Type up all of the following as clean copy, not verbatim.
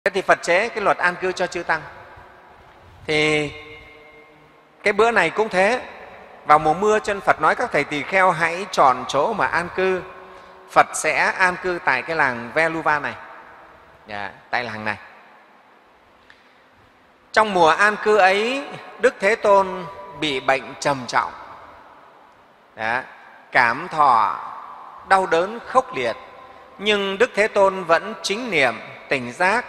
Thế thì Phật chế cái luật an cư cho chư tăng. Thì cái bữa này cũng thế, vào mùa mưa cho nên Phật nói các thầy tỳ kheo hãy chọn chỗ mà an cư. Phật sẽ an cư tại cái làng Veluva này, tại làng này. Trong mùa an cư ấy, Đức Thế Tôn bị bệnh trầm trọng, cảm thọ đau đớn khốc liệt, nhưng Đức Thế Tôn vẫn chính niệm tỉnh giác,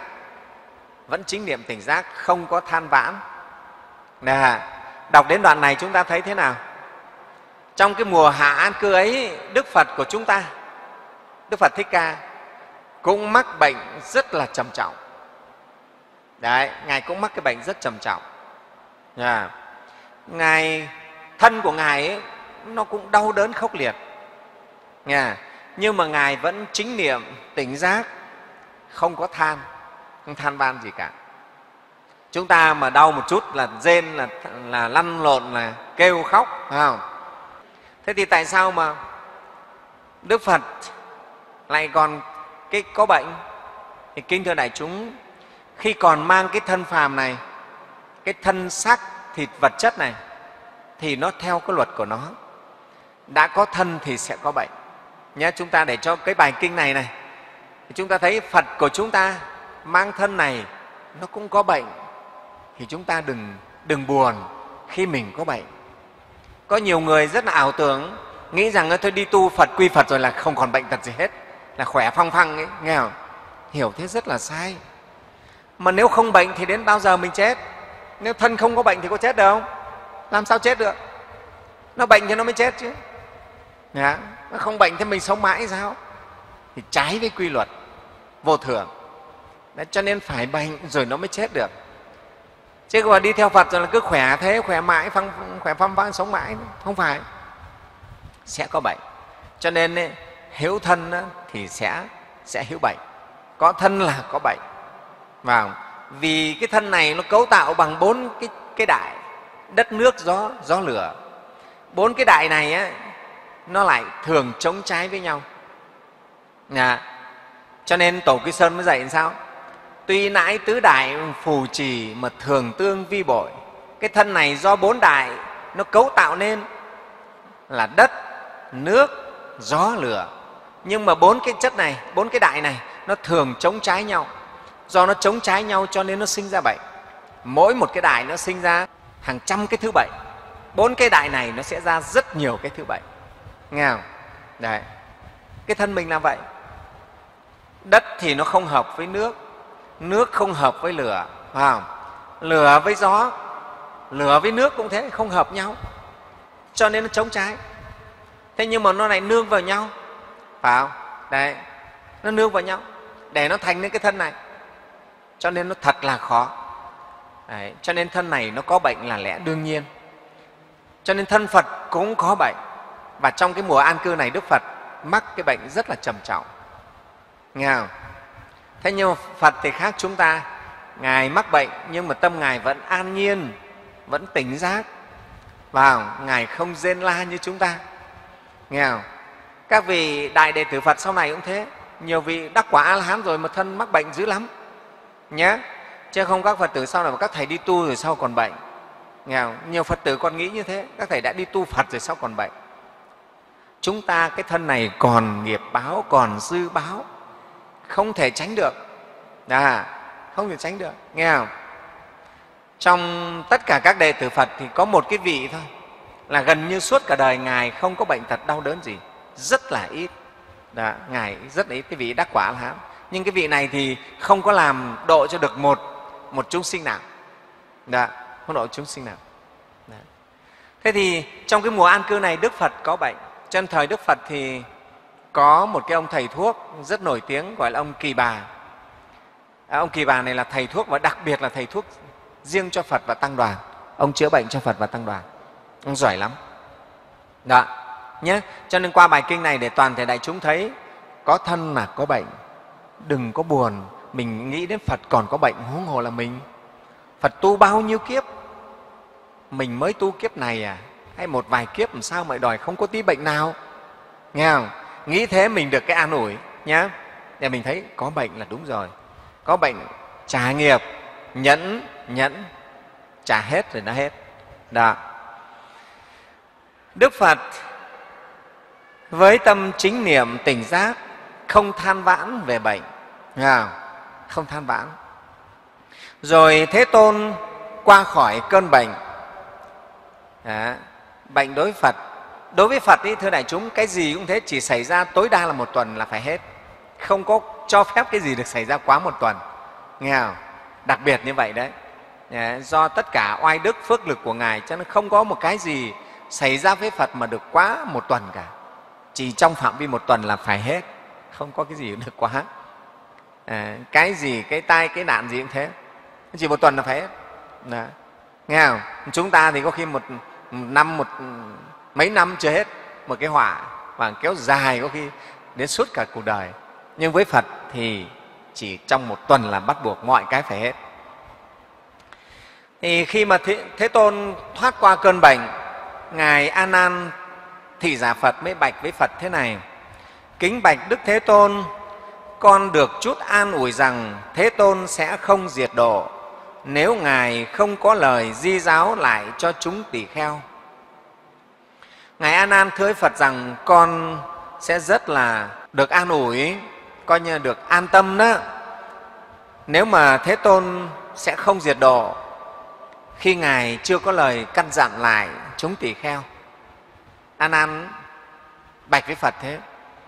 không có than vãn. Đọc đến đoạn này chúng ta thấy thế nào? Trong cái mùa hạ an cư ấy, Đức Phật của chúng ta, Đức Phật Thích Ca cũng mắc bệnh rất là trầm trọng. Đấy, Ngài cũng mắc cái bệnh rất trầm trọng. Ngài, thân của Ngài ấy, nó cũng đau đớn khốc liệt. Nhưng mà Ngài vẫn chính niệm tỉnh giác, không có không than van gì cả. Chúng ta mà đau một chút là rên, là lăn lộn, là kêu khóc, phải không? Thế thì tại sao mà Đức Phật lại còn có bệnh? Thì kính thưa đại chúng, khi còn mang cái thân phàm này, cái thân xác thịt vật chất này, thì nó theo cái luật của nó. Đã có thân thì sẽ có bệnh. Nhé, chúng ta để cho cái bài kinh này thì chúng ta thấy Phật của chúng ta mang thân này nó cũng có bệnh, thì chúng ta đừng buồn khi mình có bệnh. Có nhiều người rất là ảo tưởng, nghĩ rằng thôi đi tu Phật quy Phật rồi là không còn bệnh tật gì hết, là khỏe phăng phăng ấy, nghe không? Hiểu thế rất là sai. Mà nếu không bệnh thì đến bao giờ mình chết? Nếu thân không có bệnh thì có chết được không? Làm sao chết được? Nó bệnh thì nó mới chết chứ. Nó không bệnh thì mình sống mãi sao? Thì trái với quy luật vô thường. Đấy, cho nên phải bệnh rồi nó mới chết được. Chứ còn đi theo Phật rồi là cứ khỏe thế, khỏe mãi, khỏe phăng phăng, sống mãi. Không phải. Sẽ có bệnh. Cho nên hiếu thân thì sẽ hiếu bệnh. Có thân là có bệnh. Vì cái thân này nó cấu tạo bằng 4 cái đại: đất, nước, gió, lửa. 4 cái đại này nó lại thường chống trái với nhau. Cho nên Tổ Quy Sơn mới dạy làm sao? Tuy nãi tứ đại phù trì mà thường tương vi bội. Cái thân này do 4 đại nó cấu tạo nên là đất, nước, gió, lửa. Nhưng mà 4 cái chất này, 4 cái đại này nó thường chống trái nhau. Do nó chống trái nhau cho nên nó sinh ra bệnh. Mỗi một cái đại nó sinh ra hàng trăm cái thứ bệnh. 4 cái đại này nó sẽ ra rất nhiều cái thứ bệnh. Nghe không? Đấy. Cái thân mình là vậy. Đất thì nó không hợp với nước, nước không hợp với lửa, phải không? Lửa với gió, lửa với nước cũng thế, không hợp nhau, cho nên nó chống trái. Thế nhưng mà nó lại nương vào nhau, phải không? Đấy, nó nương vào nhau để nó thành nên cái thân này, cho nên nó thật là khó. Đấy, cho nên thân này nó có bệnh là lẽ đương nhiên. Cho nên thân Phật cũng có bệnh. Và trong cái mùa an cư này, Đức Phật mắc cái bệnh rất là trầm trọng. Nghe không? Thế nhưng mà Phật thì khác chúng ta. Ngài mắc bệnh nhưng mà tâm Ngài vẫn an nhiên, vẫn tỉnh giác. Ngài không rên la như chúng ta. Nghe không? Các vị đại đệ tử Phật sau này cũng thế. Nhiều vị đắc quả A-la-hán rồi mà thân mắc bệnh dữ lắm. Nhé. Chứ không các Phật tử sau này mà các thầy đi tu rồi sau còn bệnh. Nghe không? Nhiều Phật tử còn nghĩ như thế. Các thầy đã đi tu Phật rồi sau còn bệnh. Chúng ta cái thân này còn nghiệp báo, còn dư báo, không thể tránh được. Không thể tránh được. Nghe không? Trong tất cả các đệ tử Phật thì có một cái vị thôi là gần như suốt cả đời Ngài không có bệnh tật đau đớn gì. Rất là ít. Ngài rất là ít, cái vị đắc quả A-la-hán. Nhưng cái vị này thì không có làm độ cho được một chúng sinh nào. Không độ chúng sinh nào. Thế thì trong cái mùa an cư này Đức Phật có bệnh. Trên thời Đức Phật thì có một cái ông thầy thuốc rất nổi tiếng gọi là ông Kỳ Bà. Ông Kỳ Bà này là thầy thuốc và đặc biệt là thầy thuốc riêng cho Phật và Tăng đoàn. Ông chữa bệnh cho Phật và Tăng đoàn. Ông giỏi lắm. Nhé. Cho nên qua bài kinh này để toàn thể đại chúng thấy có thân mà có bệnh. Đừng có buồn. Mình nghĩ đến Phật còn có bệnh, huống hồ là mình. Phật tu bao nhiêu kiếp, mình mới tu kiếp này hay một vài kiếp làm sao mà đòi không có tí bệnh nào. Nghe không? Nghĩ thế mình được cái an ủi nhé. Để mình thấy có bệnh là đúng rồi. Có bệnh trả nghiệp, nhẫn, trả hết rồi đã hết. Đó. Đức Phật với tâm chính niệm tỉnh giác, không than vãn về bệnh, không than vãn. Rồi Thế Tôn qua khỏi cơn bệnh. Bệnh đối với Phật ý, thưa đại chúng, cái gì cũng thế, chỉ xảy ra tối đa là 1 tuần là phải hết, không có cho phép cái gì được xảy ra quá 1 tuần, nghe không? Đặc biệt như vậy đấy. Do tất cả oai đức phước lực của Ngài, cho nên không có một cái gì xảy ra với Phật mà được quá 1 tuần cả. Chỉ trong phạm vi 1 tuần là phải hết, không có cái gì được quá. Cái gì, cái tai, cái nạn gì cũng thế, chỉ 1 tuần là phải hết. Đó. Nghe không? Chúng ta thì có khi mấy năm chưa hết một cái họa, và kéo dài có khi đến suốt cả cuộc đời. Nhưng với Phật thì chỉ trong 1 tuần là bắt buộc mọi cái phải hết. Thì khi mà Thế Tôn thoát qua cơn bệnh, Ngài A Nan Thị Giả Phật mới bạch với Phật thế này: kính bạch Đức Thế Tôn, con được chút an ủi rằng Thế Tôn sẽ không diệt độ nếu Ngài không có lời di giáo lại cho chúng tỳ kheo. Ngài A Nan thưa với Phật rằng con sẽ rất là được an ủi, coi như được an tâm đó, nếu mà Thế Tôn sẽ không diệt độ khi Ngài chưa có lời căn dặn lại chúng tỳ kheo. A Nan bạch với Phật thế.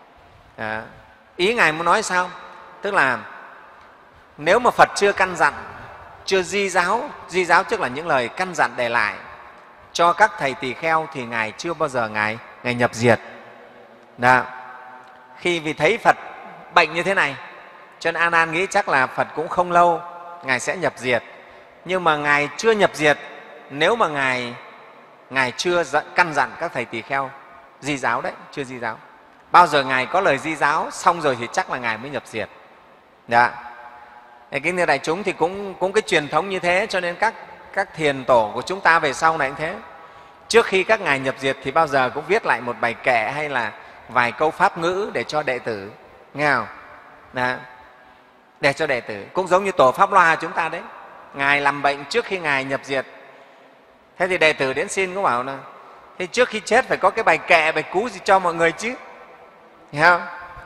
Ý Ngài muốn nói sao? Tức là nếu mà Phật chưa căn dặn, chưa di giáo tức là những lời căn dặn để lại cho các thầy tỳ kheo, thì Ngài chưa bao giờ Ngài nhập diệt. Đó. Khi vì thấy Phật bệnh như thế này, cho nên A Nan nghĩ chắc là Phật cũng không lâu Ngài sẽ nhập diệt. Nhưng mà Ngài chưa nhập diệt nếu mà Ngài chưa căn dặn các thầy tỳ kheo di giáo đấy, chưa di giáo. Bao giờ Ngài có lời di giáo xong rồi thì chắc là Ngài mới nhập diệt. Đó. Kính thưa đại chúng, thì cũng cái truyền thống như thế, cho nên các thiền tổ của chúng ta về sau này cũng thế. Trước khi các ngài nhập diệt thì bao giờ cũng viết lại một bài kệ hay là vài câu pháp ngữ để cho đệ tử, nghe không? Đó. Để cho đệ tử, cũng giống như tổ Pháp Loa chúng ta đấy. Ngài làm bệnh trước khi Ngài nhập diệt, thế thì đệ tử đến xin cũng bảo là thế trước khi chết phải có cái bài kệ, bài cú gì cho mọi người chứ, hiểu không?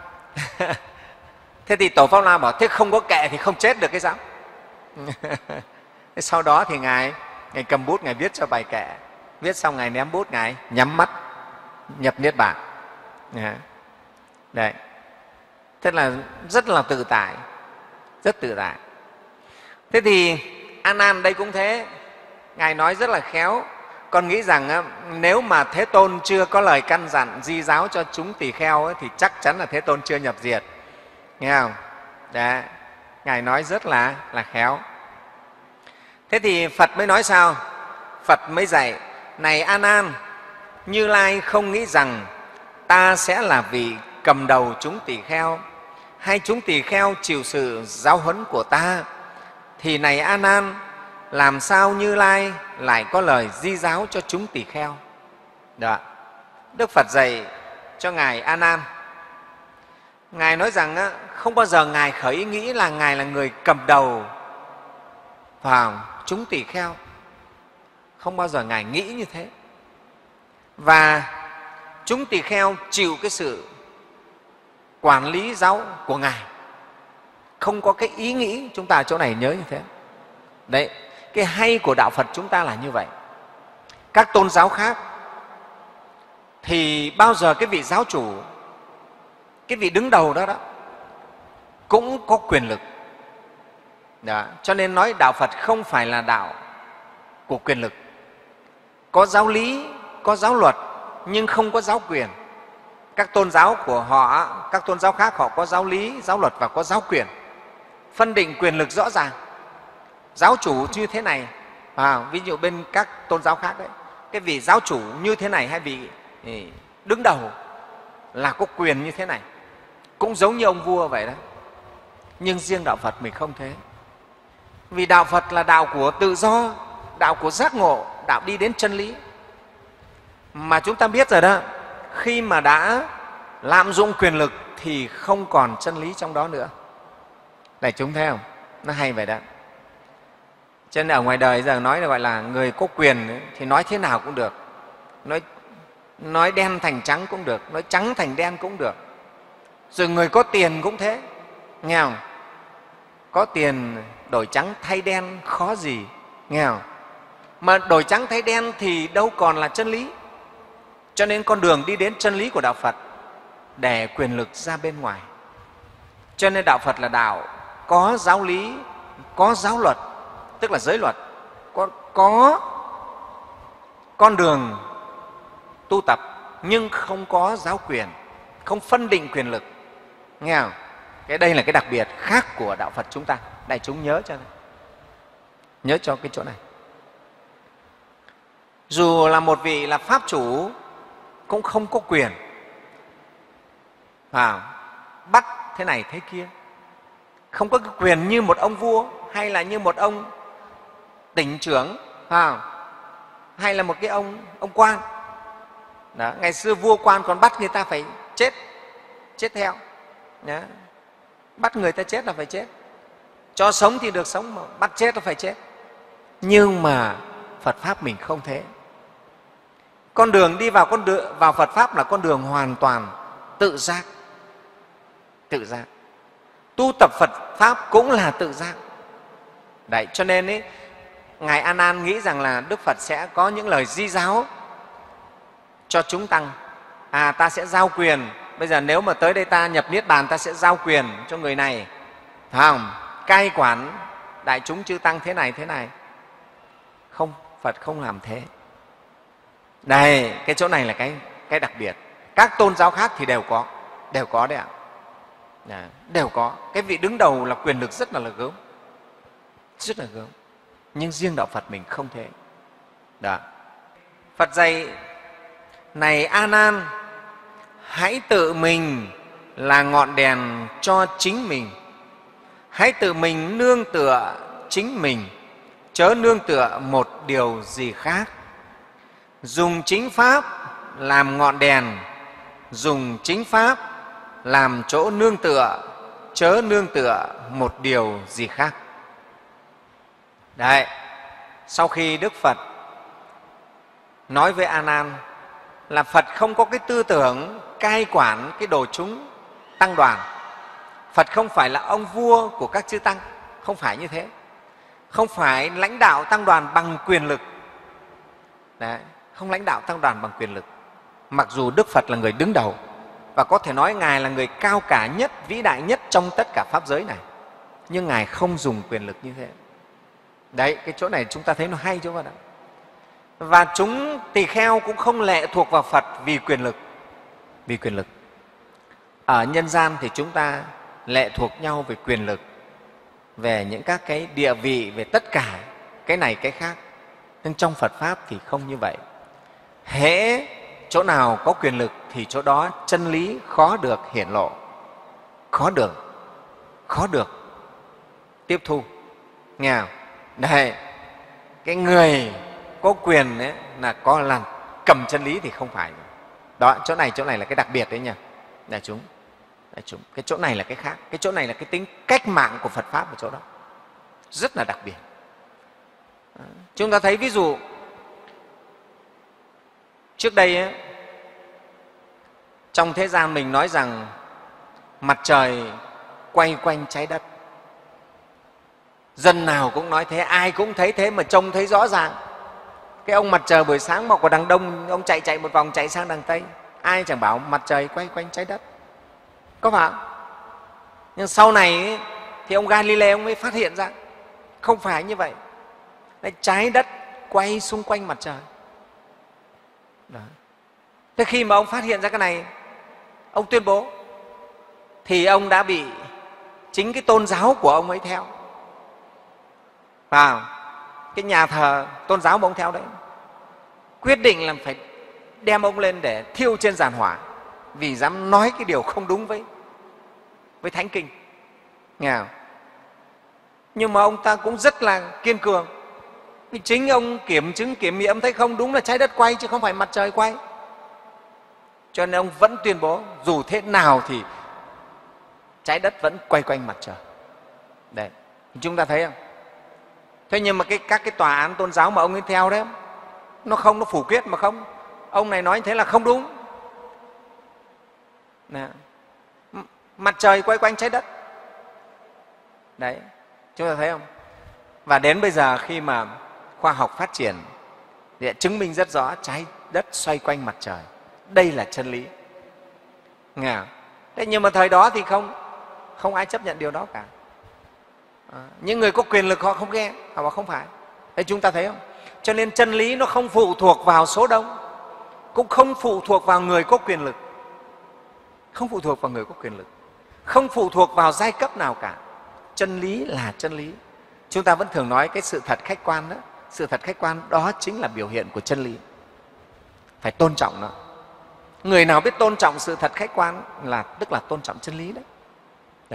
Thế thì tổ Pháp Loa bảo thế không có kệ thì không chết được cái sao? Sau đó thì Ngài cầm bút, Ngài viết cho bài kệ, viết xong Ngài ném bút, Ngài nhắm mắt nhập Niết Bàn. Đấy. Thế là rất là tự tại, rất tự tại. Thế thì A Nan đây cũng thế, Ngài nói rất là khéo. Con nghĩ rằng nếu mà Thế Tôn chưa có lời căn dặn di giáo cho chúng tỳ kheo thì chắc chắn là Thế Tôn chưa nhập diệt, nghe không? Đấy. Ngài nói rất là khéo. Thế thì Phật mới nói sao? Phật mới dạy: này A Nan, Như Lai không nghĩ rằng ta sẽ là vị cầm đầu chúng tỳ kheo, hay chúng tỳ kheo chịu sự giáo huấn của ta, thì này A Nan, làm sao Như Lai lại có lời di giáo cho chúng tỳ kheo? Đó. Đức Phật dạy cho Ngài A Nan. Ngài nói rằng không bao giờ Ngài khởi ý nghĩ là Ngài là người cầm đầu vào chúng tỳ kheo, không bao giờ Ngài nghĩ như thế. Và chúng tỳ kheo chịu cái sự quản lý giáo của Ngài, không có cái ý nghĩ. Chúng ta ở chỗ này nhớ như thế đấy. Cái hay của đạo Phật chúng ta là như vậy. Các tôn giáo khác thì bao giờ cái vị giáo chủ, cái vị đứng đầu đó cũng có quyền lực. Đó. Cho nên nói đạo Phật không phải là đạo của quyền lực. Có giáo lý, có giáo luật, nhưng không có giáo quyền. Các tôn giáo của họ, các tôn giáo khác họ có giáo lý, giáo luật và có giáo quyền. Phân định quyền lực rõ ràng. Giáo chủ như thế này, ví dụ bên các tôn giáo khác đấy, cái vị giáo chủ như thế này hay vị đứng đầu là có quyền như thế này, cũng giống như ông vua vậy đó. Nhưng riêng đạo Phật mình không thế. Vì đạo Phật là đạo của tự do, đạo của giác ngộ, đạo đi đến chân lý. Mà chúng ta biết rồi đó, khi mà đã lạm dụng quyền lực thì không còn chân lý trong đó nữa. Này chúng thấy không? Nó hay vậy đó. Cho nên ở ngoài đời giờ nói là gọi là người có quyền ấy, thì nói thế nào cũng được, nói đen thành trắng cũng được, nói trắng thành đen cũng được. Rồi người có tiền cũng thế, nghe không? Có tiền đổi trắng thay đen khó gì, nghe không? Mà đổi trắng thay đen thì đâu còn là chân lý. Cho nên con đường đi đến chân lý của Đạo Phật để quyền lực ra bên ngoài. Cho nên Đạo Phật là đạo có giáo lý, có giáo luật, tức là giới luật, có con đường tu tập, nhưng không có giáo quyền, không phân định quyền lực, nghe không? Cái đây là cái đặc biệt khác của Đạo Phật chúng ta. Đại chúng nhớ cho cái chỗ này. Dù là một vị là pháp chủ cũng không có quyền bắt thế này thế kia, không có cái quyền như một ông vua hay là như một ông tỉnh trưởng hay là một cái ông quan. Đó, ngày xưa vua quan còn bắt người ta phải chết theo. Đó, bắt người ta chết là phải chết, cho sống thì được sống, mà bắt chết là phải chết. Nhưng mà Phật Pháp mình không thế. Con đường đi vào Phật Pháp là con đường hoàn toàn tự giác. Tu tập Phật Pháp cũng là tự giác. Đấy, cho nên ấy, Ngài A Nan nghĩ rằng là Đức Phật sẽ có những lời di giáo cho chúng tăng. Ta sẽ giao quyền, bây giờ nếu mà tới đây ta nhập Niết Bàn, ta sẽ giao quyền cho người này, phải không? Cai quản đại chúng chư tăng thế này. Không, Phật không làm thế. Đây, cái chỗ này là cái đặc biệt. Các tôn giáo khác thì đều có đấy ạ. Đều có. Cái vị đứng đầu là quyền lực rất là gớm, nhưng riêng Đạo Phật mình không thế. Đó. Phật dạy: này A Nan, hãy tự mình là ngọn đèn cho chính mình, hãy tự mình nương tựa chính mình, chớ nương tựa một điều gì khác. Dùng chính Pháp làm ngọn đèn, dùng chính Pháp làm chỗ nương tựa, chớ nương tựa một điều gì khác. Đấy, sau khi Đức Phật nói với A Nan là Phật không có cái tư tưởng cai quản cái đồ chúng tăng đoàn. Phật không phải là ông vua của các chư tăng, không phải như thế. Không phải lãnh đạo tăng đoàn bằng quyền lực. Đấy, không lãnh đạo tăng đoàn bằng quyền lực. Mặc dù Đức Phật là người đứng đầu và có thể nói Ngài là người cao cả nhất, vĩ đại nhất trong tất cả Pháp giới này, nhưng Ngài không dùng quyền lực như thế. Đấy, cái chỗ này chúng ta thấy nó hay chỗ vậy đó. Và chúng tỳ kheo cũng không lệ thuộc vào Phật vì quyền lực. Ở nhân gian thì chúng ta lệ thuộc nhau về quyền lực, về những các cái địa vị, về tất cả cái này cái khác. Nhưng trong Phật Pháp thì không như vậy. Hễ chỗ nào có quyền lực thì chỗ đó chân lý khó được hiển lộ, khó được tiếp thu. Nghe không? Đây, cái người có quyền ấy, là cầm chân lý thì không phải. Đó, chỗ này là cái đặc biệt đấy nha, đại chúng. Cái chỗ này là cái khác, cái chỗ này là cái tính cách mạng của Phật Pháp ở chỗ đó, rất là đặc biệt. Chúng ta thấy ví dụ trước đây ấy, trong thế gian mình nói rằng mặt trời quay quanh trái đất. Dân nào cũng nói thế, ai cũng thấy thế mà trông thấy rõ ràng. Cái ông mặt trời buổi sáng mọc ở đằng đông, ông chạy một vòng chạy sang đằng tây, ai chẳng bảo mặt trời quay quanh trái đất, có phải không? Nhưng sau này ấy, thì ông Galileo ông mới phát hiện ra không phải như vậy. Trái đất quay xung quanh mặt trời. Đó. Thế khi mà ông phát hiện ra cái này, ông tuyên bố, thì ông đã bị chính cái tôn giáo của ông ấy theo. Cái nhà thờ tôn giáo mà ông theo đấy quyết định là phải đem ông lên để thiêu trên giàn hỏa vì dám nói cái điều không đúng với Thánh Kinh. Nghe không? Nhưng mà ông ta cũng rất là kiên cường. Vì chính ông kiểm chứng, kiểm nghiệm thấy không đúng là trái đất quay chứ không phải mặt trời quay. Cho nên ông vẫn tuyên bố dù thế nào thì trái đất vẫn quay quanh mặt trời. Đấy. Chúng ta thấy không? Thế nhưng mà các cái tòa án tôn giáo mà ông ấy theo đấy, nó phủ quyết mà không. Ông này nói như thế là không đúng. Nè. Mặt trời quay quanh trái đất. Đấy, chúng ta thấy không? Và đến bây giờ khi mà khoa học phát triển thì đã chứng minh rất rõ trái đất xoay quanh mặt trời. Đây là chân lý. Nghe không? Thế nhưng mà thời đó thì không ai chấp nhận điều đó cả. Những người có quyền lực họ không nghe, họ bảo không phải. Thế chúng ta thấy không? Cho nên chân lý nó không phụ thuộc vào số đông, cũng không phụ thuộc vào người có quyền lực, không phụ thuộc vào người có quyền lực, không phụ thuộc vào giai cấp nào cả. Chân lý là chân lý. Chúng ta vẫn thường nói cái sự thật khách quan đó. Sự thật khách quan đó chính là biểu hiện của chân lý. Phải tôn trọng nó. Người nào biết tôn trọng sự thật khách quan là tức là tôn trọng chân lý đấy. Đó.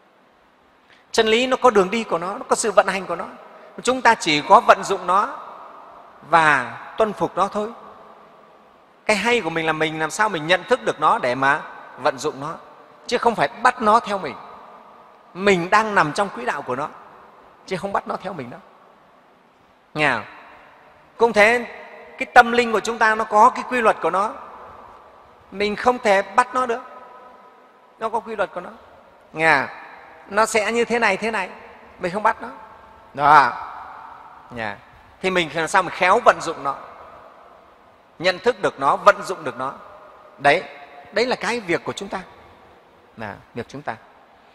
Chân lý nó có đường đi của nó có sự vận hành của nó. Chúng ta chỉ có vận dụng nó và tuân phục nó thôi. Cái hay của mình là mình làm sao mình nhận thức được nó để mà vận dụng nó, chứ không phải bắt nó theo mình. Mình đang nằm trong quỹ đạo của nó, chứ không bắt nó theo mình đâu. Nghe không? Cũng thế, cái tâm linh của chúng ta nó có cái quy luật của nó, mình không thể bắt nó được, nó có quy luật của nó. Nghe không? Nó sẽ như thế này, mình không bắt nó. Đó. Nghe. Thì mình làm sao mình khéo vận dụng nó, nhận thức được nó, vận dụng được nó. Đấy là cái việc của chúng ta, là việc chúng ta.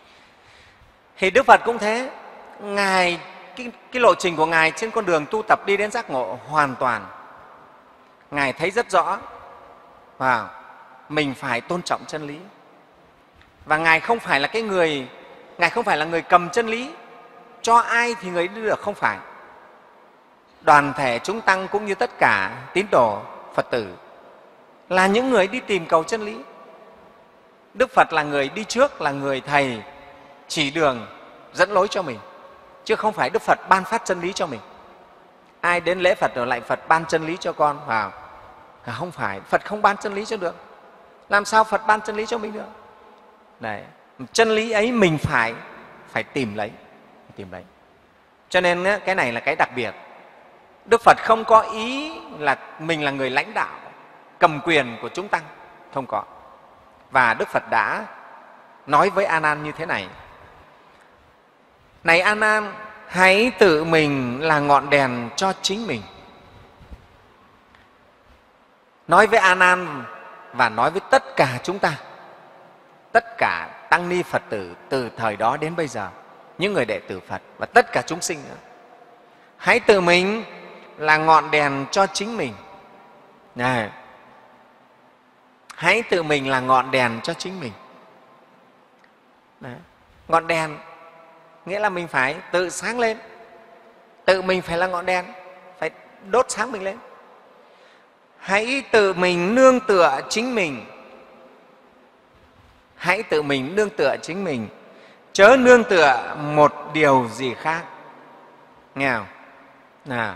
Thì Đức Phật cũng thế. Ngài, cái lộ trình của Ngài trên con đường tu tập đi đến giác ngộ hoàn toàn, Ngài thấy rất rõ và mình phải tôn trọng chân lý. Và Ngài không phải là Ngài không phải là người cầm chân lý, cho ai thì người đi được, không phải. Đoàn thể chúng tăng cũng như tất cả tín đồ Phật tử là những người đi tìm cầu chân lý. Đức Phật là người đi trước, là người thầy chỉ đường, dẫn lối cho mình, chứ không phải Đức Phật ban phát chân lý cho mình. Ai đến lễ Phật rồi lại Phật ban chân lý cho con vào? Không phải, Phật không ban chân lý cho được. Làm sao Phật ban chân lý cho mình được? Đấy, chân lý ấy mình phải tìm lấy. Cho nên cái này là cái đặc biệt. Đức Phật không có ý là mình là người lãnh đạo, cầm quyền của chúng tăng, không có. Và Đức Phật đã nói với A Nan như thế này: này A Nan, hãy tự mình là ngọn đèn cho chính mình. Nói với A Nan và nói với tất cả chúng ta, tất cả tăng ni Phật tử từ thời đó đến bây giờ, những người đệ tử Phật và tất cả chúng sinh nữa. Hãy tự mình là ngọn đèn cho chính mình. Này, hãy tự mình là ngọn đèn cho chính mình. Đấy. Ngọn đèn nghĩa là mình phải tự sáng lên, tự mình phải là ngọn đèn, phải đốt sáng mình lên. Hãy tự mình nương tựa chính mình. Hãy tự mình nương tựa chính mình, chớ nương tựa một điều gì khác. Nghe không? Nào.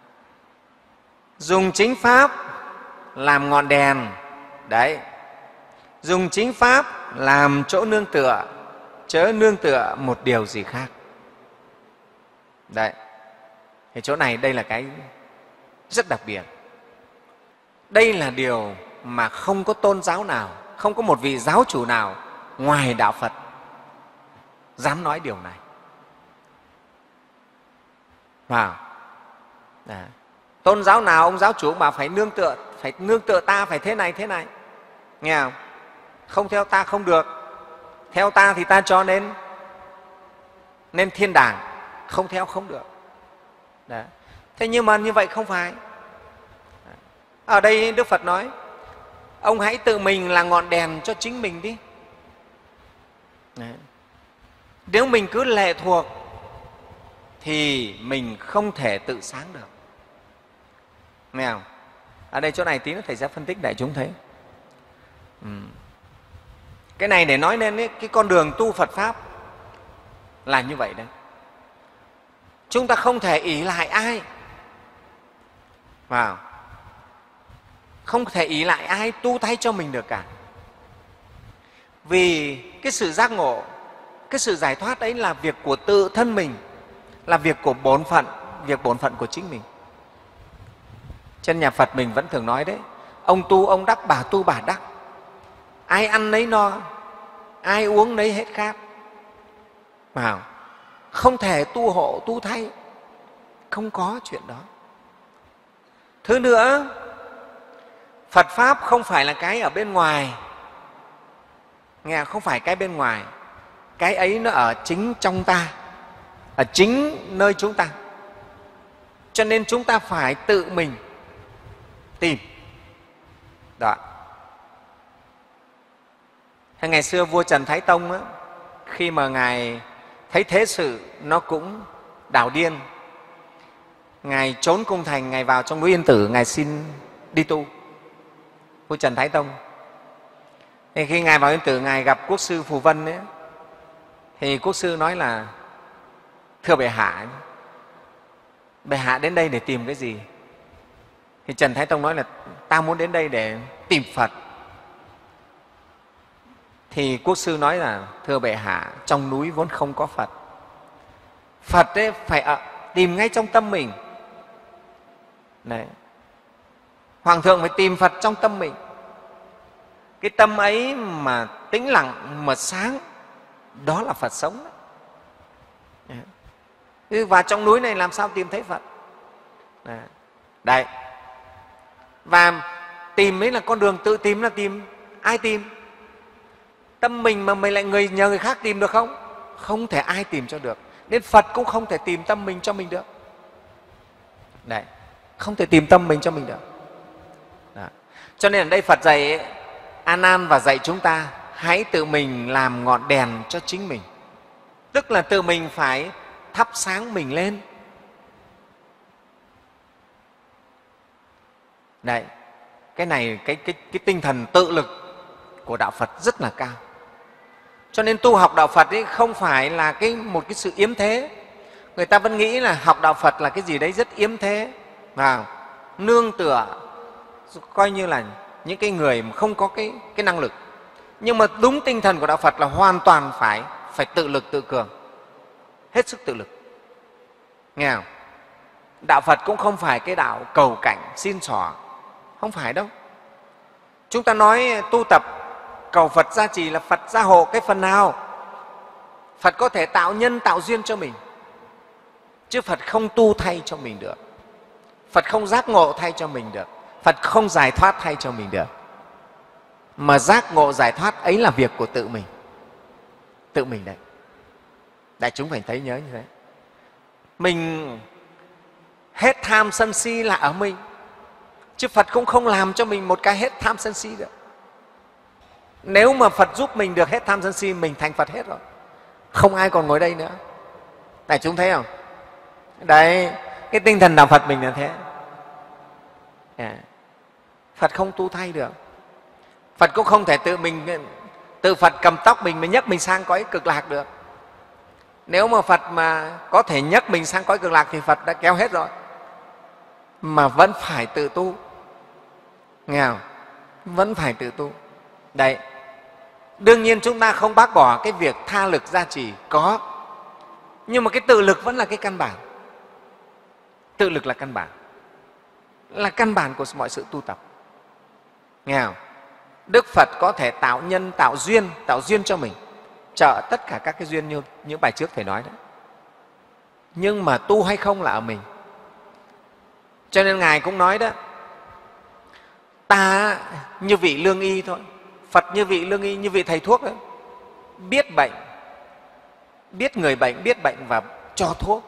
Dùng chính Pháp làm ngọn đèn. Đấy. Dùng chính Pháp làm chỗ nương tựa, chớ nương tựa một điều gì khác. Đấy. Thì chỗ này đây là cái rất đặc biệt. Đây là điều mà không có tôn giáo nào, không có một vị giáo chủ nào ngoài Đạo Phật dám nói điều này. Wow. Đấy. Tôn giáo nào ông giáo chủ mà phải nương tựa ta, phải thế này, thế này. Nghe không? Không theo ta không được. Theo ta thì ta cho nên thiên đàng, không theo không được. Đấy. Thế nhưng mà như vậy không phải. Ở đây Đức Phật nói, ông hãy tự mình là ngọn đèn cho chính mình đi. Đấy. Nếu mình cứ lệ thuộc thì mình không thể tự sáng được. Nghe không? Ở đây chỗ này tí nữa Thầy sẽ phân tích đại chúng thấy. Cái này để nói nên cái con đường tu Phật Pháp là như vậy đấy. Chúng ta không thể ỷ lại ai. Wow. Không thể ỷ lại ai tu thay cho mình được cả. Vì cái sự giác ngộ, cái sự giải thoát ấy là việc của tự thân mình. là việc của bổn phận, việc bổn phận của chính mình. Trên nhà Phật mình vẫn thường nói đấy, ông tu ông đắc, bà tu bà đắc. Ai ăn nấy no, ai uống nấy hết khát. Vào không thể tu hộ tu thay, không có chuyện đó. Thứ nữa, Phật Pháp không phải là cái ở bên ngoài, nghe không phải cái bên ngoài, cái ấy nó ở chính trong ta, ở chính nơi chúng ta. Cho nên chúng ta phải tự mình tìm. Đó. Thế ngày xưa vua Trần Thái Tông á, khi mà Ngài thấy thế sự nó cũng đảo điên, Ngài trốn cung thành, Ngài vào trong núi Yên Tử, Ngài xin đi tu. Vua Trần Thái Tông. Thì khi Ngài vào Yên Tử, Ngài gặp Quốc sư Phù Vân ấy, thì Quốc sư nói là: thưa bệ hạ, bệ hạ đến đây để tìm cái gì? Thì Trần Thái Tông nói là: ta muốn đến đây để tìm Phật. Thì Quốc sư nói là: thưa bệ hạ, trong núi vốn không có Phật. Phật ấy phải tìm ngay trong tâm mình. Đấy. Hoàng thượng phải tìm Phật trong tâm mình. Cái tâm ấy mà tĩnh lặng, mà sáng, đó là Phật sống. Và trong núi này làm sao tìm thấy Phật? Đấy. Và tìm ấy là con đường tự tìm, là tìm ai tìm? Tâm mình mà mình lại nhờ người khác tìm được không? Không thể ai tìm cho được. Nên Phật cũng không thể tìm tâm mình cho mình được. Đấy. Không thể tìm tâm mình cho mình được. Đó. Cho nên ở đây Phật dạy A Nan và dạy chúng ta hãy tự mình làm ngọn đèn cho chính mình. Tức là tự mình phải thắp sáng mình lên. Đấy. Cái này, cái tinh thần tự lực của Đạo Phật rất là cao. Cho nên tu học Đạo Phật ấy không phải là một cái sự yếm thế. Người ta vẫn nghĩ là học Đạo Phật là cái gì đấy rất yếm thế, nương tựa, coi như là những cái người mà không có cái năng lực. Nhưng mà đúng tinh thần của Đạo Phật là hoàn toàn phải tự lực tự cường, hết sức tự lực. Nghe không? Đạo Phật cũng không phải cái đạo cầu cảnh xin xỏ, không phải đâu. Chúng ta nói tu tập cầu Phật gia trì là Phật gia hộ cái phần nào. Phật có thể tạo nhân tạo duyên cho mình, chứ Phật không tu thay cho mình được. Phật không giác ngộ thay cho mình được. Phật không giải thoát thay cho mình được. Mà giác ngộ giải thoát ấy là việc của tự mình. Tự mình đấy. Đại chúng phải thấy nhớ như thế. Mình hết tham sân si là ở mình, chứ Phật cũng không làm cho mình một cái hết tham sân si được. Nếu mà Phật giúp mình được hết tham sân si, mình thành Phật hết rồi, không ai còn ngồi đây nữa. Đại chúng thấy không? Đấy, cái tinh thần Đạo Phật mình là thế. Phật không tu thay được. Phật cũng không thể tự Phật cầm tóc mình mới nhấc mình sang cõi cực lạc được. Nếu mà Phật mà có thể nhấc mình sang cõi cực lạc thì Phật đã kéo hết rồi. Mà vẫn phải tự tu. Nghe không? Vẫn phải tự tu. Đấy. Đương nhiên chúng ta không bác bỏ cái việc tha lực gia trì, có. Nhưng mà cái tự lực vẫn là cái căn bản. Tự lực là căn bản của mọi sự tu tập. Nghe không? Đức Phật có thể tạo nhân, tạo duyên cho mình, trợ tất cả các cái duyên như những bài trước Thầy nói đấy. Nhưng mà tu hay không là ở mình. Cho nên Ngài cũng nói đó, ta như vị lương y thôi, Phật như vị lương y, như vị thầy thuốc đấy, biết bệnh, biết người bệnh, biết bệnh và cho thuốc.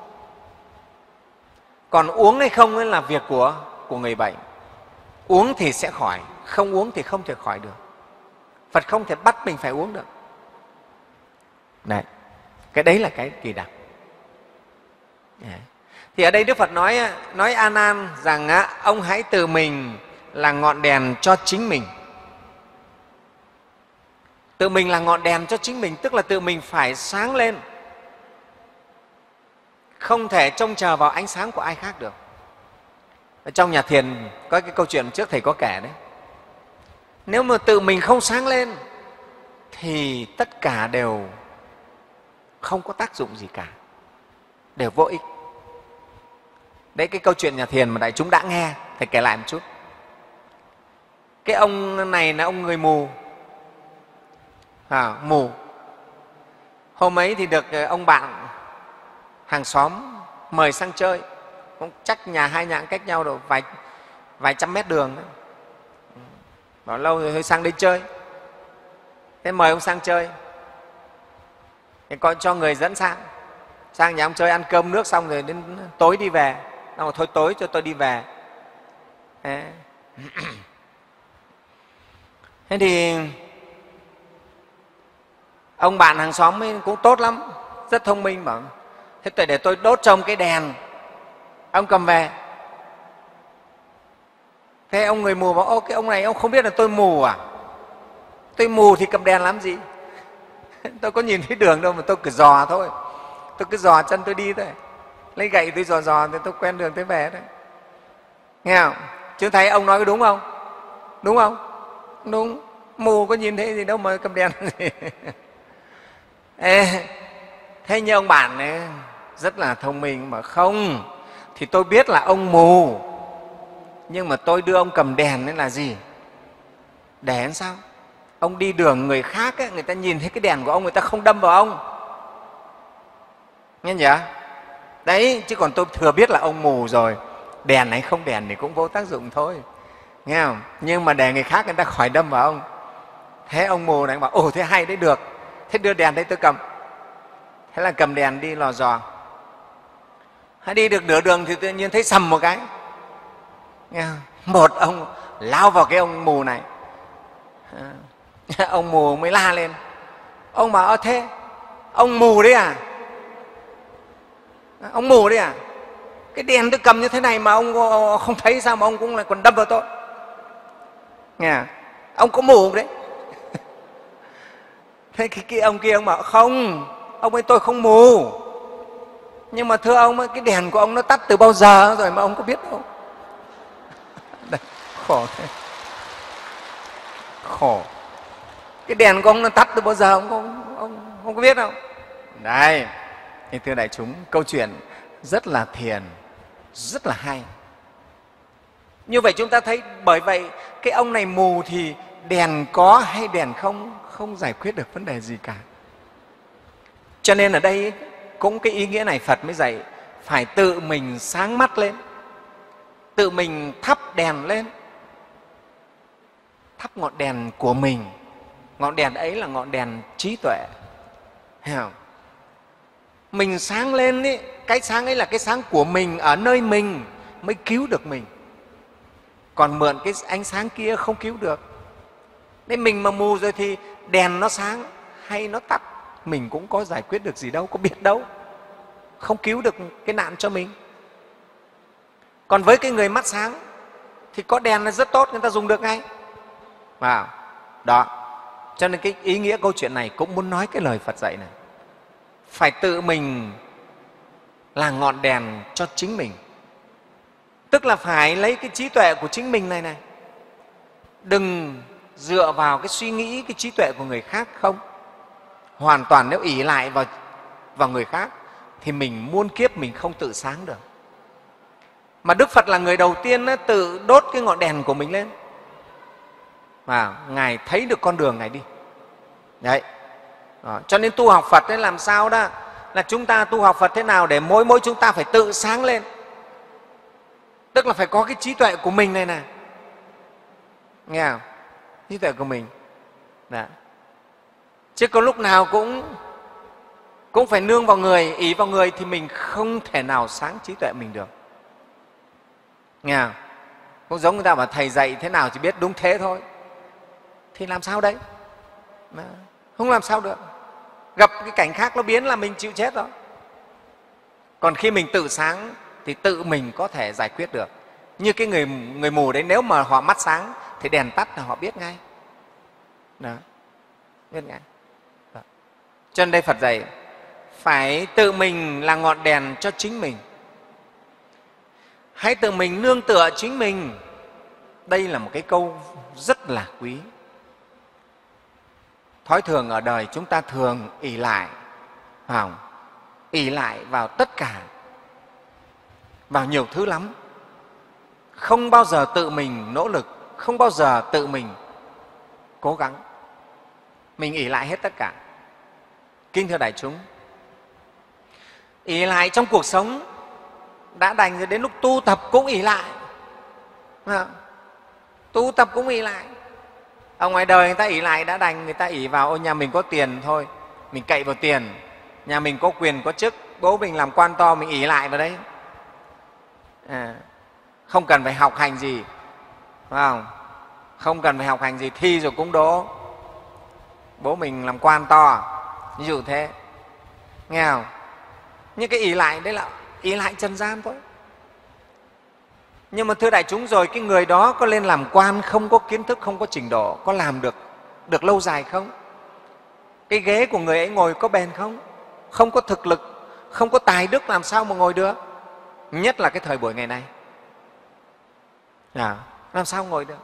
Còn uống hay không ấy là việc của người bệnh. Uống thì sẽ khỏi, không uống thì không thể khỏi được. Phật không thể bắt mình phải uống được. Này, cái đấy là cái kỳ đặc. Thì ở đây Đức Phật nói A Nan rằng ông hãy tự mình là ngọn đèn cho chính mình. Tự mình là ngọn đèn cho chính mình, tức là tự mình phải sáng lên, không thể trông chờ vào ánh sáng của ai khác được. Ở trong nhà thiền có cái câu chuyện trước Thầy có kể đấy. Nếu mà tự mình không sáng lên thì tất cả đều không có tác dụng gì cả. đều vô ích. Đấy, cái câu chuyện nhà thiền mà đại chúng đã nghe, thầy kể lại một chút. Cái ông này là ông người mù, mù. Hôm ấy thì được ông bạn hàng xóm mời sang chơi, cũng chắc nhà hai nhà cách nhau độ vài trăm mét đường đó. Bảo lâu rồi thôi sang đây chơi. Thế mời ông sang chơi, thế coi cho người dẫn sang nhà ông chơi, ăn cơm nước xong rồi đến tối đi về. Rồi thôi tối cho tôi đi về. Thế thì ông bạn hàng xóm ấy cũng tốt lắm, rất thông minh, bảo thế để tôi đốt trong cái đèn, ông cầm về. Thế ông người mù bảo: ô, cái ông này ông không biết là tôi mù à? Tôi mù thì cầm đèn làm gì? Tôi có nhìn thấy đường đâu mà tôi cứ dò thôi, tôi cứ dò chân tôi đi thôi, lấy gậy tôi dò thì tôi quen đường tới về đấy. Nghe không? Chứ thấy ông nói có đúng không? Đúng không? Đúng, mù có nhìn thấy gì đâu mà cầm đèn gì. Thế nhưng ông bạn ấy rất là thông minh, mà không thì tôi biết là ông mù, nhưng mà tôi đưa ông cầm đèn nên là gì? Để làm sao? Ông đi đường người khác ấy, người ta nhìn thấy cái đèn của ông, người ta không đâm vào ông. Nghe nhỉ? Đấy, chứ còn tôi thừa biết là ông mù rồi, đèn hay không đèn thì cũng vô tác dụng thôi. Nghe không? Nhưng mà để người khác người ta khỏi đâm vào ông. Thế ông mù này bảo: ồ, thế hay đấy, được. Thế đưa đèn đây tôi cầm. Thế là cầm đèn đi lò dò. Đi được nửa đường thì tự nhiên thấy sầm một cái. Nghe không? Một ông lao vào cái ông mù này. Ông mù mới la lên. Ông bảo: thế ông mù đấy à? Ông mù đấy à? Cái đèn tôi cầm như thế này mà ông không thấy sao mà ông cũng lại còn đâm vào tôi? Nghe? Ông có mù không đấy? Thế cái ông kia ông bảo: không, ông ơi, tôi không mù, nhưng mà thưa ông, cái đèn của ông nó tắt từ bao giờ rồi mà ông có biết không? Đây, khổ thế. Khổ. Cái đèn của ông nó tắt từ bao giờ ông không có biết đâu. Đây, thì thưa đại chúng, câu chuyện rất là thiền, rất là hay. Như vậy chúng ta thấy, bởi vậy cái ông này mù thì đèn có hay đèn không giải quyết được vấn đề gì cả. Cho nên ở đây cũng cái ý nghĩa này Phật mới dạy phải tự mình sáng mắt lên, tự mình thắp đèn lên, thắp ngọn đèn của mình. Ngọn đèn ấy là ngọn đèn trí tuệ. Hiểu không? Mình sáng lên ý, cái sáng ấy là cái sáng của mình, ở nơi mình mới cứu được mình. Còn mượn cái ánh sáng kia không cứu được. Nên mình mà mù rồi thì đèn nó sáng hay nó tắt, mình cũng có giải quyết được gì đâu, có biết đâu, không cứu được cái nạn cho mình. Còn với cái người mắt sáng thì có đèn là rất tốt, người ta dùng được ngay. Đó. Cho nên cái ý nghĩa câu chuyện này cũng muốn nói cái lời Phật dạy này. Phải tự mình là ngọn đèn cho chính mình. Tức là phải lấy cái trí tuệ của chính mình này. Đừng dựa vào cái suy nghĩ, cái trí tuệ của người khác không. Hoàn toàn nếu ỷ lại vào người khác thì mình muôn kiếp mình không tự sáng được. Mà Đức Phật là người đầu tiên tự đốt cái ngọn đèn của mình lên. Và Ngài thấy được con đường Ngài đi. Đấy. Đó. Cho nên tu học Phật ấy làm sao đó là chúng ta tu học Phật thế nào để mỗi chúng ta phải tự sáng lên. Tức là phải có cái trí tuệ của mình này. Nghe không? Trí tuệ của mình. Đó. Chứ có lúc nào cũng phải nương vào người, ỷ vào người thì mình không thể nào sáng trí tuệ mình được. Nghe không? Cũng giống người ta bảo thầy dạy thế nào chỉ biết đúng thế thôi. Thì làm sao đấy? Không làm sao được. Gặp cái cảnh khác nó biến là mình chịu chết rồi. Còn khi mình tự sáng thì tự mình có thể giải quyết được. Như cái người mù đấy, nếu mà họ mắt sáng thì đèn tắt là họ biết ngay. Đó. Biết ngay. Đó. Cho nên đây Phật dạy phải tự mình là ngọn đèn cho chính mình. Hãy tự mình nương tựa chính mình. Đây là một cái câu rất là quý. Thói thường ở đời chúng ta thường ỷ lại, ỷ lại vào tất cả, vào nhiều thứ lắm, không bao giờ tự mình nỗ lực, không bao giờ tự mình cố gắng, mình ỷ lại hết tất cả. Kính thưa đại chúng, ỷ lại trong cuộc sống đã đành rồi, đến lúc tu tập cũng ỷ lại. Tu tập cũng ỷ lại. Ở ngoài đời người ta ỷ lại đã đành, người ta ỷ vào ôi nhà mình có tiền thôi, mình cậy vào tiền, nhà mình có quyền có chức, bố mình làm quan to, mình ỷ lại vào đấy. Không cần phải học hành gì, phải không? Không cần phải học hành gì, thi rồi cũng đỗ, bố mình làm quan to, ví dụ thế, nghe không? Nhưng cái ỷ lại đấy là ỷ lại trần gian thôi. Nhưng mà thưa đại chúng, rồi cái người đó có lên làm quan, không có kiến thức, không có trình độ, có làm được lâu dài không? Cái ghế của người ấy ngồi có bền không? Không có thực lực, không có tài đức, làm sao mà ngồi được? Nhất là cái thời buổi ngày nay, làm sao ngồi được?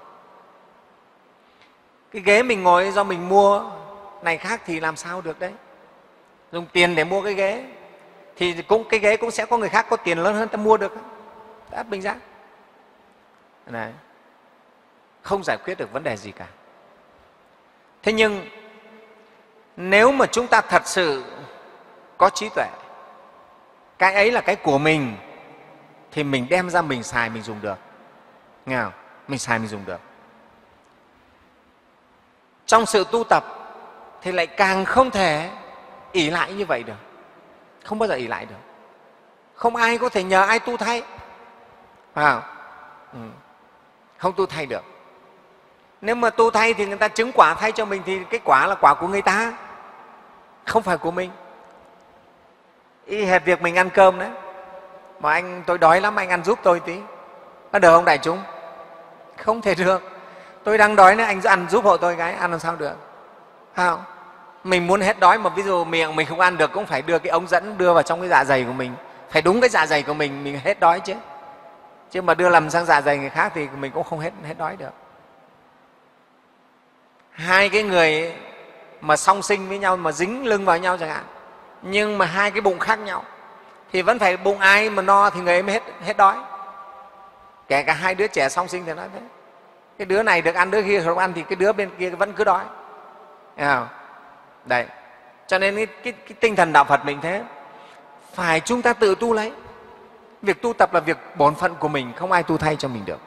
Cái ghế mình ngồi do mình mua này khác thì làm sao được đấy? Dùng tiền để mua cái ghế thì cái ghế cũng sẽ có người khác có tiền lớn hơn ta mua được, đã bình giác. Này, không giải quyết được vấn đề gì cả. Thế nhưng nếu mà chúng ta thật sự có trí tuệ, cái ấy là cái của mình, thì mình đem ra mình xài, mình dùng được. Nghe không? Mình xài, mình dùng được. Trong sự tu tập thì lại càng không thể ỷ lại như vậy được, không bao giờ ỷ lại được. Không ai có thể nhờ ai tu thay, phải không? Không tu thay được. Nếu mà tu thay thì người ta chứng quả thay cho mình, thì cái quả là quả của người ta, không phải của mình. Y hệt việc mình ăn cơm đấy, mà anh tôi đói lắm, anh ăn giúp tôi tí, có được không đại chúng? Không thể được. Tôi đang đói đấy, anh ăn giúp hộ tôi cái, ăn làm sao được? Không? Mình muốn hết đói mà ví dụ miệng mình không ăn được, cũng phải đưa cái ống dẫn đưa vào trong cái dạ dày của mình, phải đúng cái dạ dày của mình hết đói chứ. Chứ mà đưa lầm sang dạ dày người khác thì mình cũng không hết đói được. Hai cái người mà song sinh với nhau, mà dính lưng vào nhau chẳng hạn, nhưng mà hai cái bụng khác nhau, thì vẫn phải bụng ai mà no thì người ấy mới hết đói. Kể cả hai đứa trẻ song sinh thì nói thế. Cái đứa này được ăn, đứa kia không ăn, thì cái đứa bên kia vẫn cứ đói. Thấy không? Đấy. Cho nên cái tinh thần đạo Phật mình thế, phải chúng ta tự tu lấy. Việc tu tập là việc bổn phận của mình, không ai tu thay cho mình được.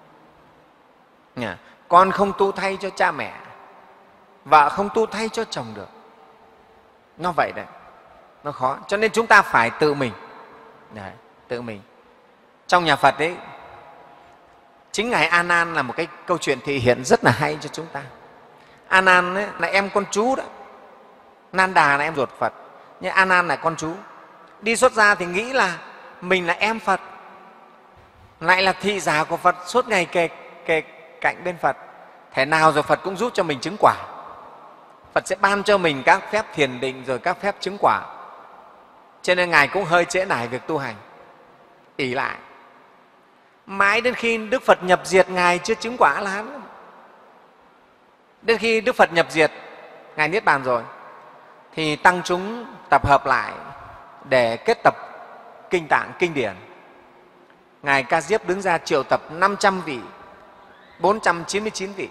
Con không tu thay cho cha mẹ, vợ không tu thay cho chồng được. Nó vậy đấy, nó khó. Cho nên chúng ta phải tự mình. Đấy, tự mình. Trong nhà Phật ấy, chính Ngài A Nan là một cái câu chuyện thể hiện rất là hay cho chúng ta. A Nan ấy, là em con chú đó, Nan Đà là em ruột Phật, nhưng A Nan là con chú. Đi xuất gia thì nghĩ là mình là em Phật, lại là thị giả của Phật, suốt ngày kề cạnh bên Phật, thế nào rồi Phật cũng giúp cho mình chứng quả. Phật sẽ ban cho mình các phép thiền định rồi các phép chứng quả. Cho nên Ngài cũng hơi trễ nải việc tu hành, ỷ lại. Mãi đến khi Đức Phật nhập diệt, Ngài chưa chứng quả A-la-hán. Đến khi Đức Phật nhập diệt, Ngài Niết Bàn rồi, thì tăng chúng tập hợp lại để kết tập kinh tạng, kinh điển. Ngài Ca Diếp đứng ra triệu tập 500 vị, 499 vị.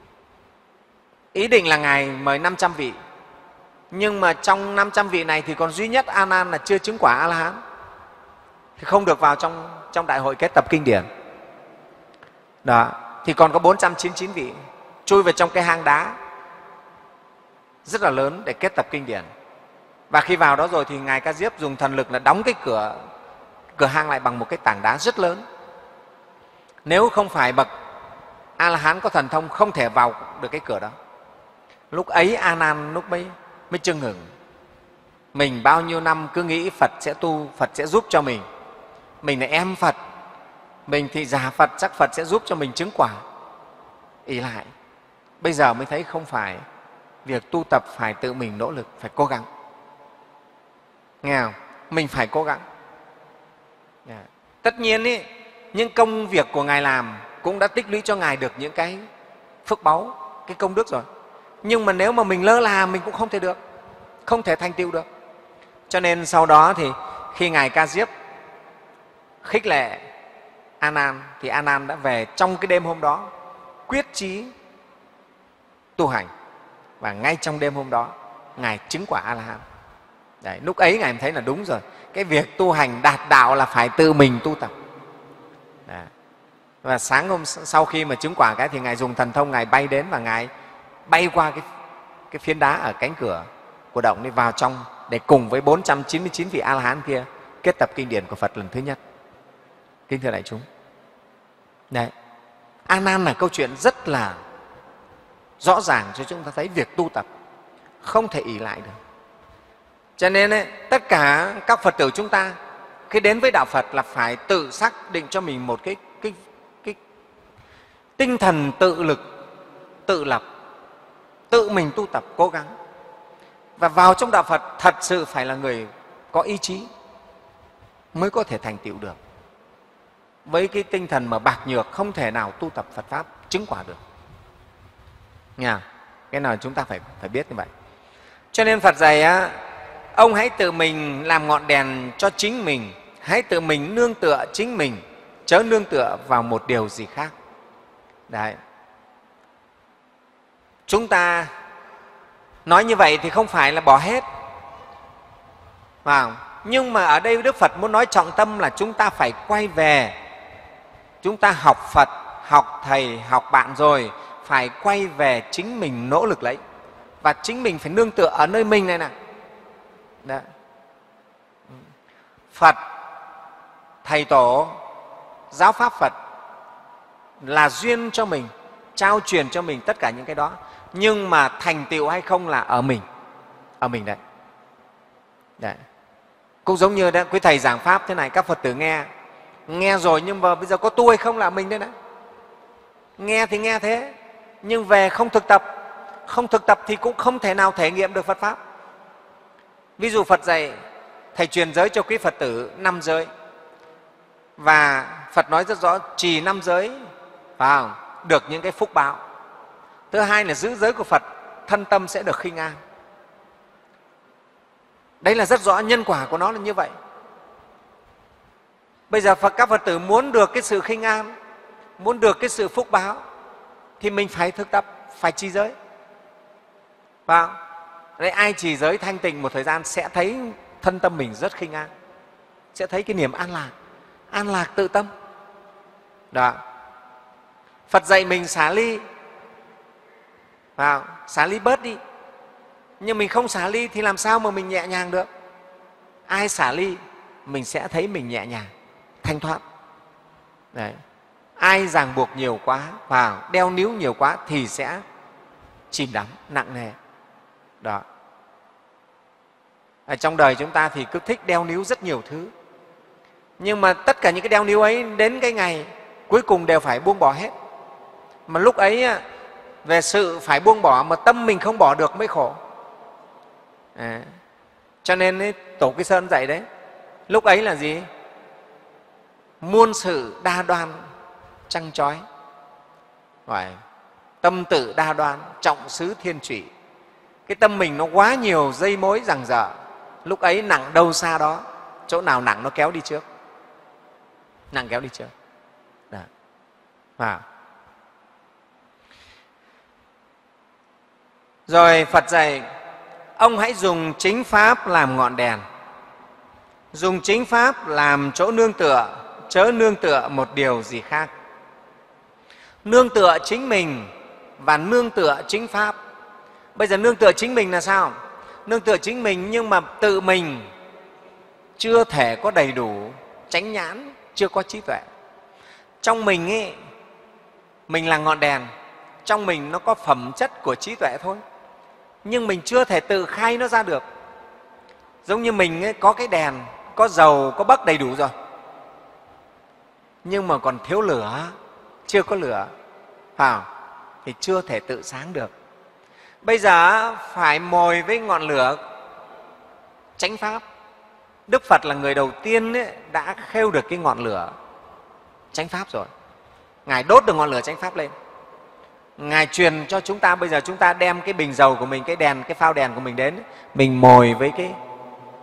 Ý định là Ngài mời 500 vị, nhưng mà trong 500 vị này thì còn duy nhất A Nan là chưa chứng quả A-la-hán, thì không được vào trong đại hội kết tập kinh điển. Đó, thì còn có 499 vị chui vào trong cái hang đá rất là lớn để kết tập kinh điển. Và khi vào đó rồi thì Ngài Ca Diếp dùng thần lực là đóng cái cửa hang lại bằng một cái tảng đá rất lớn. Nếu không phải bậc A-la-hán có thần thông, không thể vào được cái cửa đó. Lúc ấy A Nan lúc mới chưng hửng. Mình bao nhiêu năm cứ nghĩ Phật sẽ tu, Phật sẽ giúp cho mình. Mình là em Phật, mình thị giả Phật, chắc Phật sẽ giúp cho mình chứng quả. Ỷ lại. Bây giờ mới thấy không phải, việc tu tập phải tự mình nỗ lực, phải cố gắng. Nghe không? Mình phải cố gắng. Tất nhiên ý, những công việc của Ngài làm cũng đã tích lũy cho Ngài được những cái phước báu, cái công đức rồi. Nhưng mà nếu mà mình lơ là, mình cũng không thể được, không thể thành tựu được. Cho nên sau đó thì khi Ngài Ca Diếp khích lệ A Nan thì A Nan đã về trong cái đêm hôm đó quyết chí tu hành, và ngay trong đêm hôm đó Ngài chứng quả A La Hán. Đấy, lúc ấy Ngài thấy là đúng rồi, cái việc tu hành đạt đạo là phải tự mình tu tập. Đấy. Và sáng hôm sau khi mà chứng quả cái thì Ngài dùng thần thông, Ngài bay đến và Ngài bay qua cái phiến đá ở cánh cửa của động đi vào trong để cùng với 499 vị A La Hán kia kết tập kinh điển của Phật lần thứ nhất. Kính thưa đại chúng, đấy, A Nan là câu chuyện rất là rõ ràng cho chúng ta thấy việc tu tập không thể ỷ lại được. Cho nên ấy, tất cả các Phật tử chúng ta khi đến với đạo Phật là phải tự xác định cho mình một cái tinh thần tự lực, tự lập, tự mình tu tập, cố gắng. Và vào trong đạo Phật thật sự phải là người có ý chí mới có thể thành tựu được. Với cái tinh thần mà bạc nhược không thể nào tu tập Phật Pháp chứng quả được. Nha, cái nào chúng ta phải biết như vậy. Cho nên Phật dạy ông hãy tự mình làm ngọn đèn cho chính mình, hãy tự mình nương tựa chính mình, chớ nương tựa vào một điều gì khác. Đấy. Chúng ta nói như vậy thì không phải là bỏ hết, nhưng mà ở đây Đức Phật muốn nói trọng tâm là chúng ta phải quay về, chúng ta học Phật, học Thầy, học bạn rồi, phải quay về chính mình nỗ lực lấy, và chính mình phải nương tựa ở nơi mình này nè. Đấy. Phật, Thầy Tổ, giáo pháp Phật là duyên cho mình, trao truyền cho mình tất cả những cái đó, nhưng mà thành tựu hay không là ở mình đấy. Đấy. Cũng giống như đấy, quý Thầy giảng Pháp thế này, các Phật tử nghe rồi nhưng mà bây giờ có tu hay không là mình đấy. Nghe thì nghe thế, nhưng về không thực tập thì cũng không thể nào thể nghiệm được Phật Pháp. Ví dụ Phật dạy, Thầy truyền giới cho quý Phật tử 5 giới, và Phật nói rất rõ trì 5 giới, phải không? Được những cái phúc báo. Thứ hai là giữ giới của Phật, thân tâm sẽ được khinh an. Đấy là rất rõ, nhân quả của nó là như vậy. Bây giờ các Phật tử muốn được cái sự khinh an, muốn được cái sự phúc báo thì mình phải thực tập, phải trì giới. Phải không? Đấy, ai trì giới thanh tịnh một thời gian sẽ thấy thân tâm mình rất khinh an, sẽ thấy cái niềm an lạc tự tâm. Đó. Phật dạy mình xả ly, xả ly bớt đi, nhưng mình không xả ly thì làm sao mà mình nhẹ nhàng được. Ai xả ly mình sẽ thấy mình nhẹ nhàng, thanh thoát. Đấy. Ai ràng buộc nhiều quá, đeo níu nhiều quá thì sẽ chìm đắm nặng nề. Đó. Ở trong đời chúng ta thì cứ thích đeo níu rất nhiều thứ, nhưng mà tất cả những cái đeo níu ấy đến cái ngày cuối cùng đều phải buông bỏ hết. Mà lúc ấy về sự phải buông bỏ mà tâm mình không bỏ được mới khổ. Cho nên Tổ Quy Sơn dạy đấy, lúc ấy là gì? Muôn sự đa đoan trăng trói, tâm tự đa đoan trọng xứ thiên trụy. Cái tâm mình nó quá nhiều dây mối giằng dở, lúc ấy nặng đâu xa đó, chỗ nào nặng nó kéo đi trước, nặng kéo đi trước. Đó. Rồi Phật dạy ông hãy dùng chính Pháp làm ngọn đèn, dùng chính Pháp làm chỗ nương tựa, chớ nương tựa một điều gì khác. Nương tựa chính mình và nương tựa chính Pháp. Bây giờ nương tựa chính mình là sao? Nương tựa chính mình nhưng mà tự mình chưa thể có đầy đủ chánh nhãn, chưa có trí tuệ. Trong mình ấy, mình là ngọn đèn, trong mình nó có phẩm chất của trí tuệ thôi, nhưng mình chưa thể tự khai nó ra được. Giống như mình ấy, có cái đèn, có dầu, có bấc đầy đủ rồi, nhưng mà còn thiếu lửa, chưa có lửa, thì chưa thể tự sáng được. Bây giờ phải mồi với ngọn lửa chánh Pháp. Đức Phật là người đầu tiên ấy, đã khêu được cái ngọn lửa chánh Pháp rồi. Ngài đốt được ngọn lửa chánh Pháp lên. Ngài truyền cho chúng ta, bây giờ chúng ta đem cái bình dầu của mình, cái đèn, cái phao đèn của mình đến, mình mồi với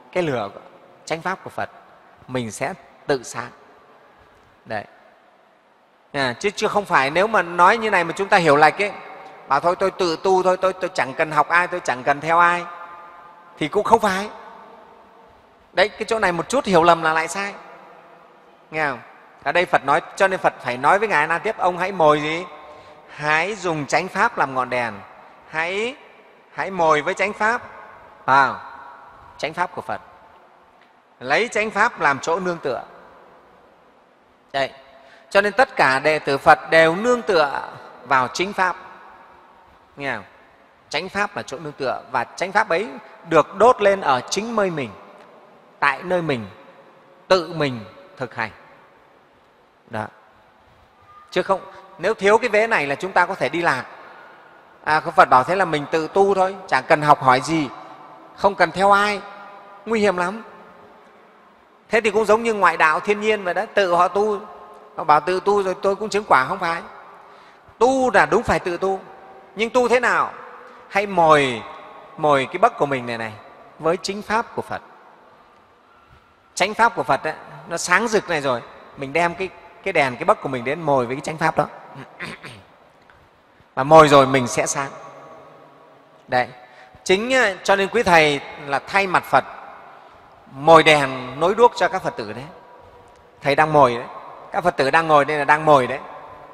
cái lửa chánh pháp của Phật, mình sẽ tự sáng. Đấy. Chứ không phải nếu mà nói như này mà chúng ta hiểu lệch ấy, bảo thôi tôi tự tu thôi, tôi chẳng cần học ai, tôi chẳng cần theo ai, thì cũng không phải. Đấy, cái chỗ này một chút hiểu lầm là lại sai. Nghe không? Ở đây Phật nói, cho nên Phật phải nói với Ngài A Nan tiếp, ông hãy mồi gì? Hãy dùng chánh pháp làm ngọn đèn, hãy mồi với chánh pháp, chánh pháp của Phật, lấy chánh pháp làm chỗ nương tựa. Đấy. Cho nên tất cả đệ tử Phật đều nương tựa vào chính pháp. Nghe không? Chánh pháp là chỗ nương tựa, và chánh pháp ấy được đốt lên ở chính nơi mình, tại nơi mình, tự mình thực hành. Đó. Chứ không, nếu thiếu cái vế này là chúng ta có thể đi lạc. Phật bảo thế là mình tự tu thôi, chẳng cần học hỏi gì, không cần theo ai, nguy hiểm lắm. Thế thì cũng giống như ngoại đạo thiên nhiên vậy đó, tự họ tu, họ bảo tự tu rồi tôi cũng chứng quả. Không phải. Tu là đúng phải tự tu, nhưng tu thế nào? Hãy mồi cái bấc của mình này với chính pháp của Phật. Chánh pháp của Phật ấy, nó sáng rực này rồi, mình đem cái đèn, cái bấc của mình đến mồi với cái chánh pháp đó. Và mồi rồi mình sẽ sáng. Đấy. Chính cho nên quý thầy là thay mặt Phật mồi đèn nối đuốc cho các Phật tử đấy. Thầy đang mồi đấy, các Phật tử đang ngồi đây là đang mồi đấy.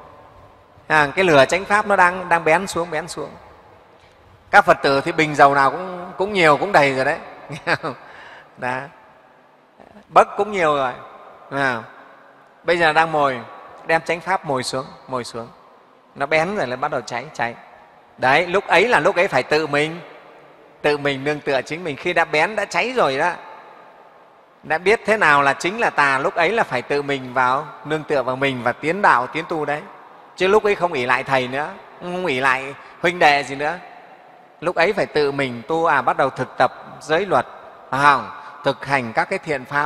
Cái lửa chánh pháp nó đang bén xuống. Các Phật tử thì bình dầu nào cũng nhiều, cũng đầy rồi đấy. Đó. Bấc cũng nhiều rồi. Bây giờ đang mồi, đem chánh pháp mồi xuống. Nó bén rồi là bắt đầu cháy. Đấy, lúc ấy phải tự mình nương tựa chính mình. Khi đã bén, đã cháy rồi đó, đã biết thế nào là chính là tà, lúc ấy là phải tự mình vào nương tựa vào mình và tiến đạo, tiến tu đấy. Chứ lúc ấy không ỷ lại thầy nữa, không ỷ lại huynh đệ gì nữa. Lúc ấy phải tự mình tu, bắt đầu thực tập giới luật, thực hành các cái thiện pháp,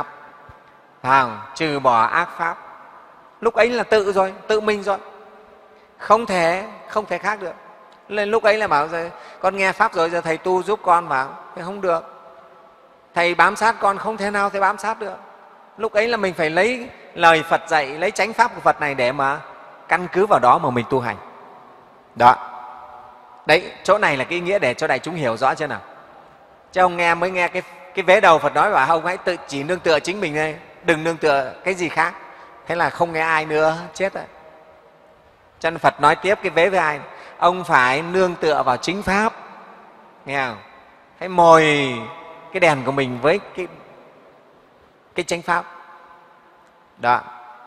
trừ bỏ ác pháp. Lúc ấy là tự rồi, tự mình rồi, không thể khác được. Nên lúc ấy là bảo rồi, con nghe pháp rồi, giờ thầy tu giúp con vào, thì không được. Thầy bám sát con, không thể nào thầy bám sát được. Lúc ấy là mình phải lấy lời Phật dạy, lấy chánh pháp của Phật này để mà căn cứ vào đó mà mình tu hành. Đó. Đấy, chỗ này là cái ý nghĩa để cho đại chúng hiểu rõ chưa nào. Chứ ông mới nghe cái vế đầu Phật nói bảo ông hãy chỉ nương tựa chính mình đây, đừng nương tựa cái gì khác. Thế là không nghe ai nữa, chết rồi. Cho nên Phật nói tiếp cái vế với ai? Ông phải nương tựa vào chính pháp. Nghe không? Hãy mồi cái đèn của mình với cái chánh pháp. Đó.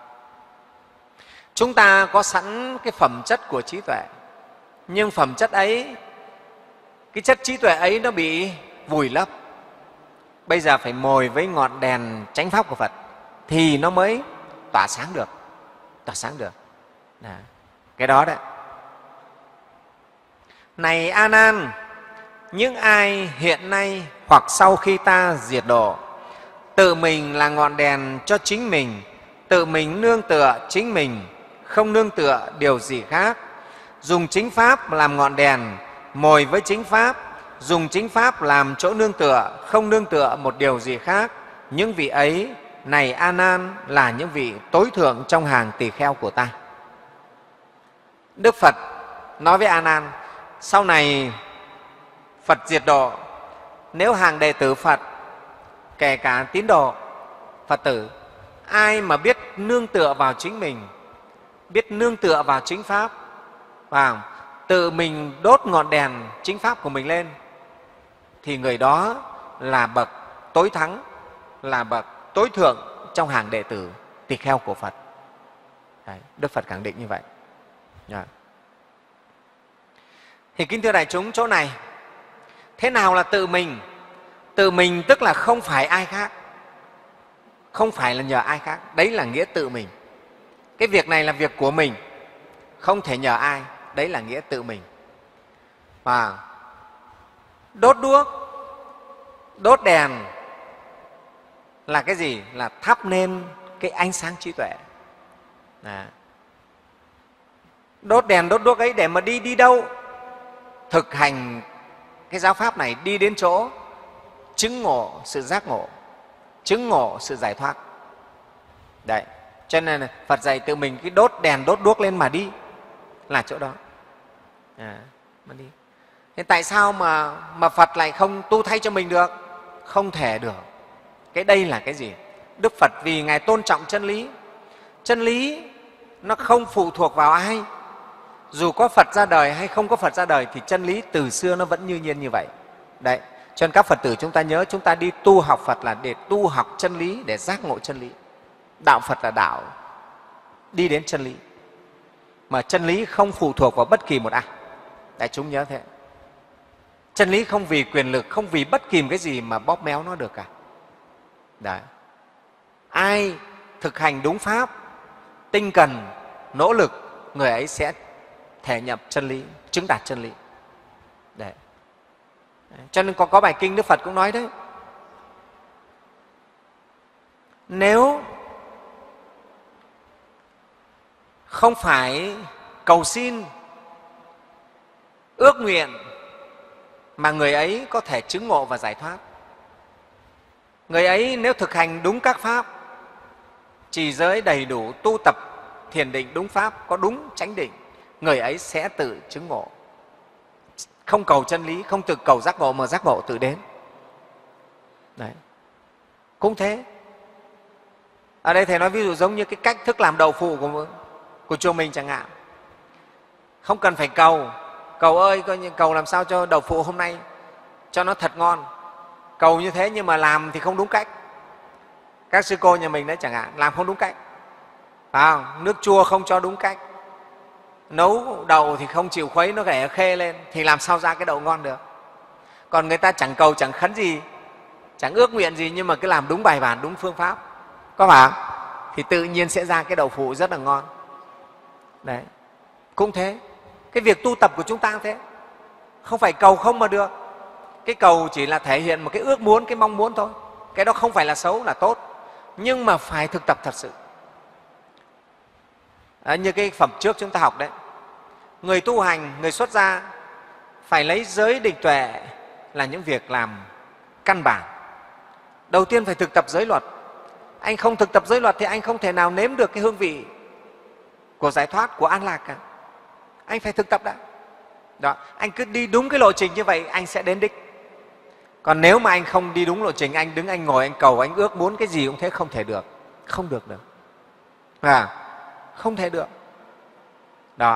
Chúng ta có sẵn cái phẩm chất của trí tuệ, nhưng phẩm chất ấy, cái chất trí tuệ ấy nó bị vùi lấp. Bây giờ phải mồi với ngọn đèn chánh pháp của Phật thì nó mới tỏa sáng được. Đó. Cái đó đấy. Này A Nan, những ai hiện nay hoặc sau khi ta diệt độ, tự mình là ngọn đèn cho chính mình, tự mình nương tựa chính mình, không nương tựa điều gì khác, dùng chính pháp làm ngọn đèn, mồi với chính pháp, dùng chính pháp làm chỗ nương tựa, không nương tựa một điều gì khác, những vị ấy, này A Nan, là những vị tối thượng trong hàng tỳ kheo của ta. Đức Phật nói với A Nan, sau này Phật diệt độ, nếu hàng đệ tử Phật, kể cả tín đồ Phật tử, ai mà biết nương tựa vào chính mình, biết nương tựa vào chính pháp, và tự mình đốt ngọn đèn chính pháp của mình lên, thì người đó là bậc tối thắng, là bậc tối thượng trong hàng đệ tử tỳ kheo của Phật. Đấy, Đức Phật khẳng định như vậy. Thì kính thưa đại chúng, chỗ này thế nào là tự mình? Tự mình tức là không phải ai khác, không phải là nhờ ai khác. Đấy là nghĩa tự mình. Cái việc này là việc của mình, không thể nhờ ai. Đấy là nghĩa tự mình. Và đốt đuốc, đốt đèn là cái gì? Là thắp lên cái ánh sáng trí tuệ. Đốt đèn, đốt đuốc ấy để mà đi đâu? Thực hành cái giáo pháp này, đi đến chỗ chứng ngộ sự giác ngộ, chứng ngộ sự giải thoát. Đấy, cho nên là Phật dạy tự mình cái đốt đèn đốt đuốc lên mà đi, là chỗ đó. Mà đi. Thế tại sao mà Phật lại không tu thay cho mình được? Không thể được. Cái đây là cái gì? Đức Phật vì Ngài tôn trọng chân lý. Chân lý nó không phụ thuộc vào ai. Dù có Phật ra đời hay không có Phật ra đời thì chân lý từ xưa nó vẫn như nhiên như vậy. Đấy, cho nên các Phật tử chúng ta nhớ, chúng ta đi tu học Phật là để tu học chân lý, để giác ngộ chân lý. Đạo Phật là đạo đi đến chân lý, mà chân lý không phụ thuộc vào bất kỳ một ai. Đại chúng nhớ thế. Chân lý không vì quyền lực, không vì bất kỳ cái gì mà bóp méo nó được cả. Đấy. Ai thực hành đúng pháp, tinh cần, nỗ lực, người ấy sẽ thể nhập chân lý, chứng đạt chân lý. Đấy. Cho nên có bài kinh Đức Phật cũng nói đấy, nếu không phải cầu xin, ước nguyện mà người ấy có thể chứng ngộ và giải thoát. Người ấy nếu thực hành đúng các pháp, trì giới đầy đủ, tu tập thiền định đúng pháp, có đúng chánh định, người ấy sẽ tự chứng ngộ. Không cầu chân lý, không tự cầu giác ngộ mà giác ngộ tự đến. Đấy. Cũng thế. Ở đây Thầy nói ví dụ giống như cái cách thức làm đậu phụ của chùa mình chẳng hạn. Không cần phải cầu. Cầu ơi, coi như cầu làm sao cho đậu phụ hôm nay cho nó thật ngon. Cầu như thế nhưng mà làm thì không đúng cách. Các sư cô nhà mình đấy chẳng hạn, làm không đúng cách. Nước chua không cho đúng cách. Nấu đậu thì không chịu khuấy, nó ghẻ khê lên, thì làm sao ra cái đậu ngon được. Còn người ta chẳng cầu, chẳng khấn gì, chẳng ước nguyện gì, nhưng mà cứ làm đúng bài bản, đúng phương pháp, có phải không? Thì tự nhiên sẽ ra cái đậu phụ rất là ngon. Đấy. Cũng thế, cái việc tu tập của chúng ta cũng thế, không phải cầu không mà được. Cái cầu chỉ là thể hiện một cái ước muốn, cái mong muốn thôi. Cái đó không phải là xấu, là tốt, nhưng mà phải thực tập thật sự. Như cái phẩm trước chúng ta học đấy, người tu hành, người xuất gia phải lấy giới định tuệ là những việc làm căn bản. Đầu tiên phải thực tập giới luật. Anh không thực tập giới luật thì anh không thể nào nếm được cái hương vị của giải thoát, của an lạc cả. Anh phải thực tập đã. Đó, anh cứ đi đúng cái lộ trình như vậy, anh sẽ đến đích. Còn nếu mà anh không đi đúng lộ trình, anh đứng, anh ngồi, anh cầu, anh ước muốn cái gì cũng thế, không thể được. Không được được. Không thể được. Đó.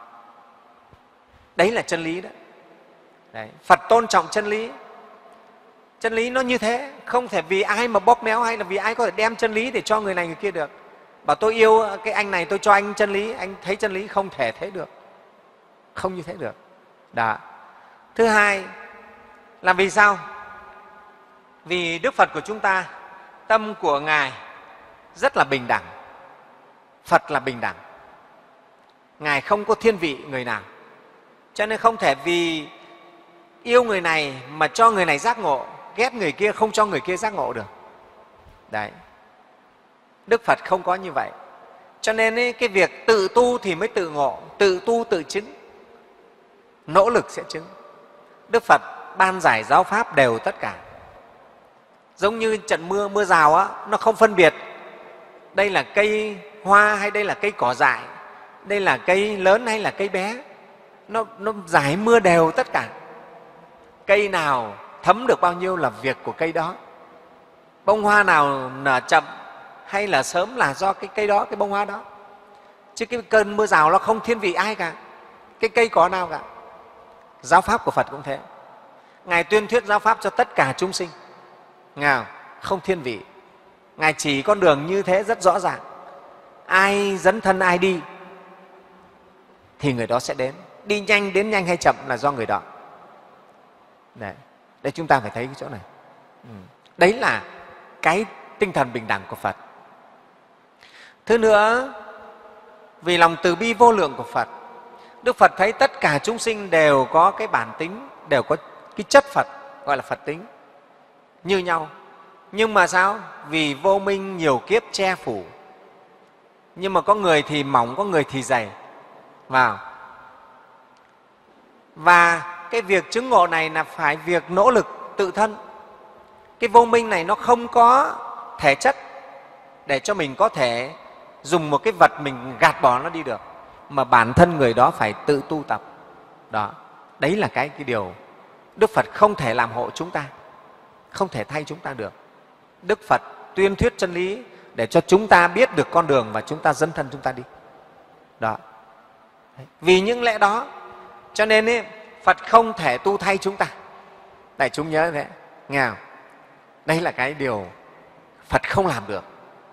Đấy là chân lý đó. Đấy. Phật tôn trọng chân lý. Chân lý nó như thế, không thể vì ai mà bóp méo hay là vì ai có thể đem chân lý để cho người này người kia được. Bảo tôi yêu cái anh này, tôi cho anh chân lý, anh thấy chân lý, không thể thế được. Không như thế được. Đó. Thứ hai là vì sao? Vì Đức Phật của chúng ta, tâm của Ngài rất là bình đẳng. Phật là bình đẳng. Ngài không có thiên vị người nào. Cho nên không thể vì yêu người này mà cho người này giác ngộ, ghét người kia không cho người kia giác ngộ được. Đấy. Đức Phật không có như vậy. Cho nên cái việc tự tu thì mới tự ngộ, tự tu tự chứng, nỗ lực sẽ chứng. Đức Phật ban giải giáo pháp đều tất cả. Giống như trận mưa, mưa rào á, nó không phân biệt đây là cây hoa hay đây là cây cỏ dại, đây là cây lớn hay là cây bé. Nó giải mưa đều tất cả. Cây nào thấm được bao nhiêu là việc của cây đó. Bông hoa nào nở chậm hay là sớm là do cái cây đó, cái bông hoa đó. Chứ cái cơn mưa rào nó không thiên vị ai cả, cái cây cỏ nào cả. Giáo pháp của Phật cũng thế. Ngài tuyên thuyết giáo pháp cho tất cả chúng sinh, không thiên vị. Ngài chỉ con đường như thế rất rõ ràng. Ai dấn thân ai đi thì người đó sẽ đến. Đi nhanh, đến nhanh hay chậm là do người đó. Đấy, chúng ta phải thấy cái chỗ này. Đấy là cái tinh thần bình đẳng của Phật. Thứ nữa, vì lòng từ bi vô lượng của Phật, Đức Phật thấy tất cả chúng sinh đều có cái bản tính, đều có cái chất Phật, gọi là Phật tính, như nhau. Nhưng mà sao? Vì vô minh nhiều kiếp che phủ. Nhưng mà có người thì mỏng, có người thì dày. Và cái việc chứng ngộ này là phải việc nỗ lực tự thân. Cái vô minh này nó không có thể chất để cho mình có thể dùng một cái vật mình gạt bỏ nó đi được, mà bản thân người đó phải tự tu tập. Đó, đấy là cái điều Đức Phật không thể làm hộ chúng ta, không thể thay chúng ta được. Đức Phật tuyên thuyết chân lý để cho chúng ta biết được con đường và chúng ta dấn thân chúng ta đi. Đó. Vì những lẽ đó cho nên ấy, Phật không thể tu thay chúng ta. Đại chúng nhớ thế, nghe không? Đây là cái điều Phật không làm được.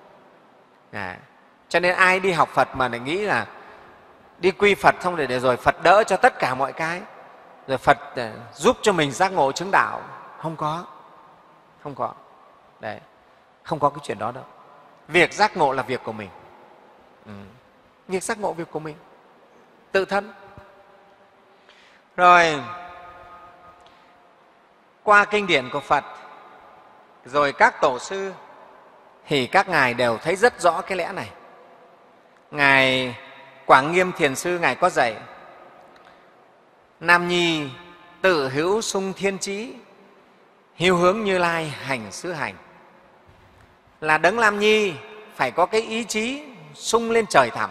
Cho nên ai đi học Phật mà lại nghĩ là đi quy Phật xong để rồi Phật đỡ cho tất cả mọi cái, rồi Phật giúp cho mình giác ngộ chứng đạo, không có. Không có. Đấy, không có cái chuyện đó đâu. Việc giác ngộ là việc của mình. Việc giác ngộ việc của mình, tự thân. Rồi, qua kinh điển của Phật, rồi các tổ sư thì các ngài đều thấy rất rõ cái lẽ này. Ngài Quảng Nghiêm Thiền Sư, Ngài có dạy: Nam nhi tự hữu sung thiên trí, hiu hướng Như Lai hành xứ hành. Là Đấng Nam Nhi phải có cái ý chí sung lên trời thẳm.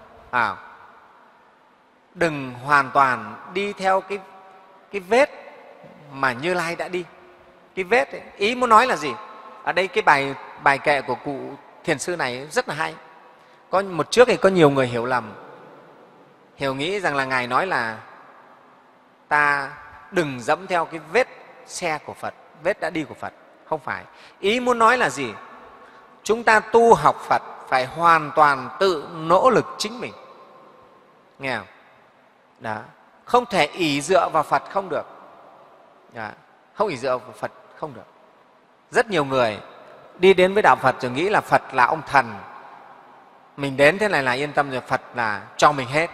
Đừng hoàn toàn đi theo cái vết mà Như Lai đã đi. Cái vết ấy, ý muốn nói là gì? Ở đây cái bài kệ của cụ Thiền Sư này rất là hay. Có một trước thì có nhiều người hiểu lầm, hiểu nghĩ rằng là Ngài nói là ta đừng dẫm theo cái vết xe của Phật, vết đã đi của Phật. Không phải. Ý muốn nói là gì? Chúng ta tu học Phật phải hoàn toàn tự nỗ lực chính mình. Nghe không? Đó. Không thể ỷ dựa vào Phật không được. Đó. Không ỷ dựa vào Phật không được. Rất nhiều người đi đến với đạo Phật rồi nghĩ là Phật là ông thần. Mình đến thế này là yên tâm rồi, Phật là cho mình hết.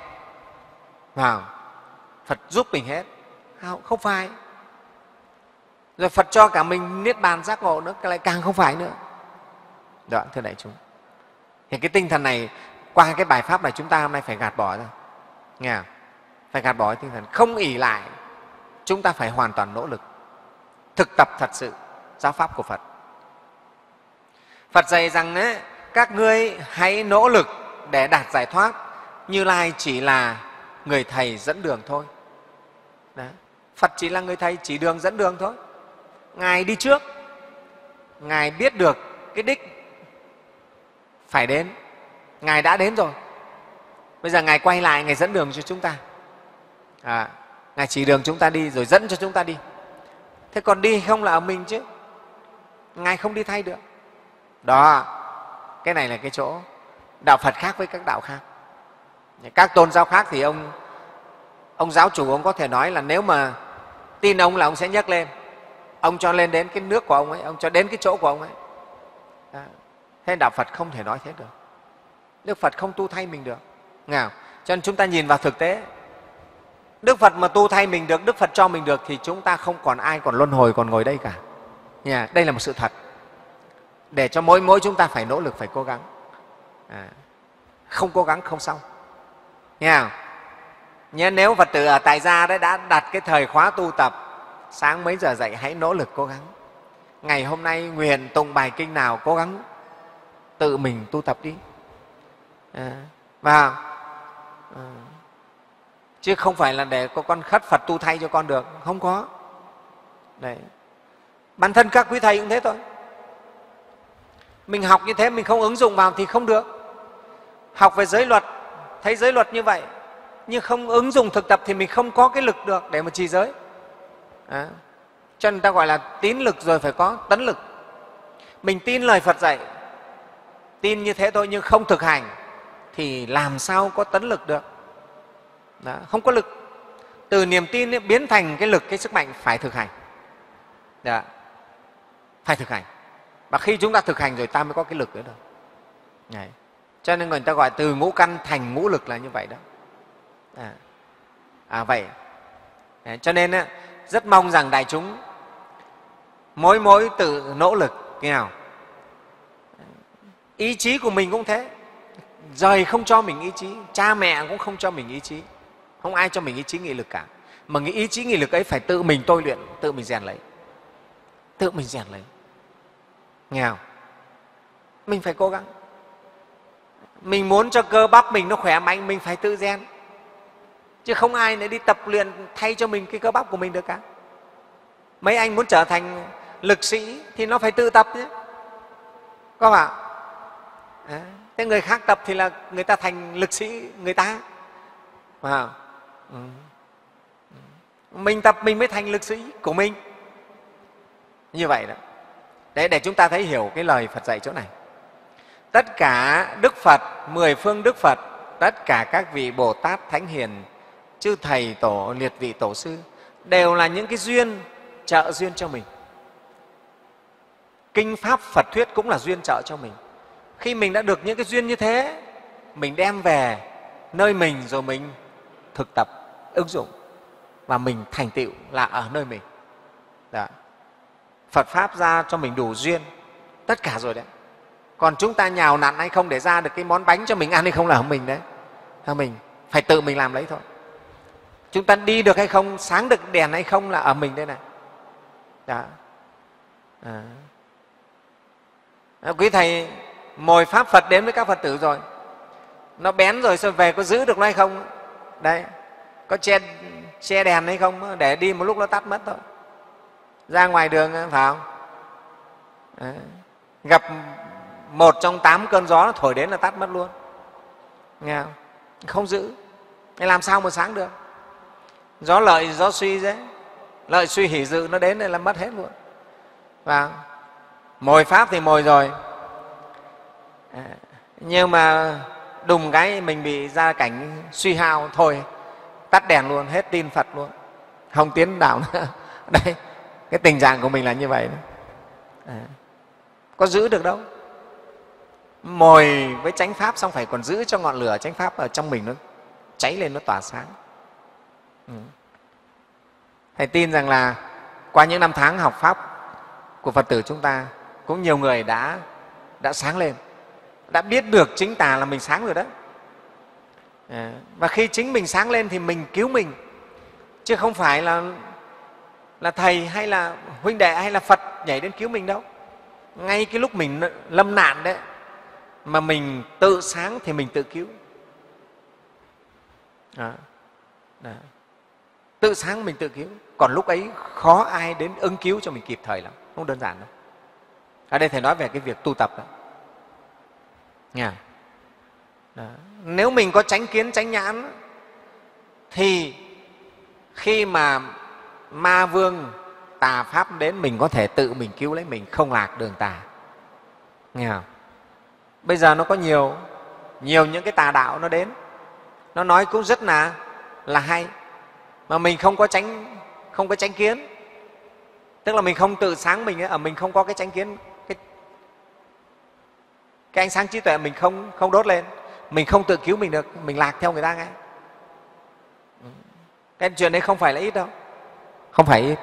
Phật giúp mình hết. Không phải. Rồi Phật cho cả mình niết bàn giác ngộ nữa, cái lại càng không phải nữa. Đó, thưa đại chúng. Thì cái tinh thần này, qua cái bài pháp này chúng ta hôm nay phải gạt bỏ ra. Nghe không? Phải gạt bỏ cái tinh thần không ỷ lại. Chúng ta phải hoàn toàn nỗ lực thực tập thật sự giáo pháp của Phật. Phật dạy rằng ấy, các ngươi hãy nỗ lực để đạt giải thoát. Như Lai chỉ là người thầy dẫn đường thôi. Đó. Phật chỉ là người thầy chỉ đường dẫn đường thôi. Ngài đi trước, Ngài biết được cái đích phải đến, Ngài đã đến rồi. Bây giờ Ngài quay lại, Ngài dẫn đường cho chúng ta. Ngài chỉ đường chúng ta đi rồi dẫn cho chúng ta đi. Thế còn đi không là ở mình chứ, Ngài không đi thay được. Đó, cái này là cái chỗ đạo Phật khác với các đạo khác. Các tôn giáo khác thì ông giáo chủ ông có thể nói là nếu mà tin ông là ông sẽ nhấc lên, ông cho lên đến cái nước của ông ấy, ông cho đến cái chỗ của ông ấy. Thế đạo Phật không thể nói thế được. Đức Phật không tu thay mình được. Cho nên chúng ta nhìn vào thực tế, Đức Phật mà tu thay mình được, Đức Phật cho mình được thì chúng ta không còn ai còn luân hồi còn ngồi đây cả. Đây là một sự thật. Để cho mỗi chúng ta phải nỗ lực, phải cố gắng. Không cố gắng không xong. Nghe không? Nhưng nếu Phật tử ở tại gia đấy đã đặt cái thời khóa tu tập, sáng mấy giờ dậy hãy nỗ lực cố gắng. Ngày hôm nay nguyện tụng bài kinh nào cố gắng tự mình tu tập đi. Chứ không phải là để có con khất Phật tu thay cho con được, không có. Đấy. Bản thân các quý thầy cũng thế thôi. Mình học như thế mình không ứng dụng vào thì không được. Học về giới luật, thấy giới luật như vậy, nhưng không ứng dụng thực tập thì mình không có cái lực được để mà trì giới. Cho nên người ta gọi là tín lực rồi phải có tấn lực. Mình tin lời Phật dạy, tin như thế thôi nhưng không thực hành thì làm sao có tấn lực được. Đó, không có lực. Từ niềm tin ấy, biến thành cái lực, cái sức mạnh phải thực hành. Đó, phải thực hành. Và khi chúng ta thực hành rồi ta mới có cái lực nữa được. Đấy. Cho nên người ta gọi từ ngũ căn thành ngũ lực là như vậy đó. Vậy. Đấy. Cho nên rất mong rằng đại chúng mỗi tự nỗ lực. Nghe nào? Ý chí của mình cũng thế. Rời không cho mình ý chí, cha mẹ cũng không cho mình ý chí. Không ai cho mình ý chí nghị lực cả. Mà ý chí nghị lực ấy phải tự mình tôi luyện, tự mình rèn lấy. Tự mình rèn lấy. nghe không? Mình phải cố gắng. Mình muốn cho cơ bắp mình nó khỏe mạnh, mình phải tự rèn, chứ không ai lại đi tập luyện thay cho mình cái cơ bắp của mình được cả. Mấy anh muốn trở thành lực sĩ thì nó phải tự tập chứ, có phải? Thế người khác tập thì là người ta thành lực sĩ người ta, phải không? Mình tập mình mới thành lực sĩ của mình, như vậy đó. Đấy, để chúng ta thấy hiểu cái lời Phật dạy chỗ này. Tất cả Đức Phật, 10 phương Đức Phật, tất cả các vị Bồ Tát, Thánh Hiền, chư Thầy Tổ, liệt vị Tổ sư đều là những cái duyên trợ duyên cho mình. Kinh Pháp Phật thuyết cũng là duyên trợ cho mình. Khi mình đã được những cái duyên như thế, mình đem về nơi mình rồi mình thực tập, ứng dụng và mình thành tựu là ở nơi mình. Đó. Phật Pháp ra cho mình đủ duyên, tất cả rồi đấy. Còn chúng ta nhào nặn hay không để ra được cái món bánh cho mình ăn hay không là ở mình đấy. Mình phải tự mình làm lấy thôi. Chúng ta đi được hay không, sáng được đèn hay không là ở mình đây này. Đó. Quý Thầy mồi Pháp Phật đến với các Phật tử rồi, nó bén rồi, sao về có giữ được nó hay không? Đấy, có che đèn hay không, để đi một lúc nó tắt mất thôi. Ra ngoài đường, phải không? Đấy. Gặp một trong 8 cơn gió nó thổi đến là tắt mất luôn, nghe không? Không giữ, thế làm sao mà sáng được? Gió lợi gió suy đấy, lợi suy hỷ dự nó đến đây là mất hết luôn. Và mồi Pháp thì mồi rồi, nhưng mà đùng cái mình bị ra cảnh suy hao, thôi tắt đèn luôn, hết tin Phật luôn, không tiến đạo nữa. Đây, cái tình trạng của mình là như vậy đó. Có giữ được đâu. Mồi với chánh Pháp xong phải còn giữ cho ngọn lửa chánh Pháp ở trong mình nó cháy lên, nó tỏa sáng. Thầy tin rằng là qua những năm tháng học Pháp của Phật tử chúng ta, cũng nhiều người đã sáng lên, đã biết được chính tà là mình sáng rồi đó. Và khi chính mình sáng lên thì mình cứu mình, chứ không phải là Thầy hay là huynh đệ hay là Phật nhảy đến cứu mình đâu. Ngay cái lúc mình lâm nạn đấy mà mình tự sáng thì mình tự cứu. Đó. Tự sáng mình tự cứu, còn lúc ấy khó ai đến ứng cứu cho mình kịp thời lắm, không đơn giản đâu. Ở đây Thầy nói về cái việc tu tập đó. Nghe? Đó. Nếu mình có chánh kiến, chánh nhãn thì khi mà ma vương tà pháp đến, mình có thể tự mình cứu lấy mình, không lạc đường tà. Nghe không? Bây giờ nó có nhiều những cái tà đạo nó đến, nó nói cũng rất là hay, mà mình không có chánh kiến, tức là mình không tự sáng mình ấy, mình không có cái chánh kiến, cái ánh sáng trí tuệ mình không đốt lên, mình không tự cứu mình được, mình lạc theo người ta ngay. Cái chuyện đấy không phải là ít đâu, không phải ít.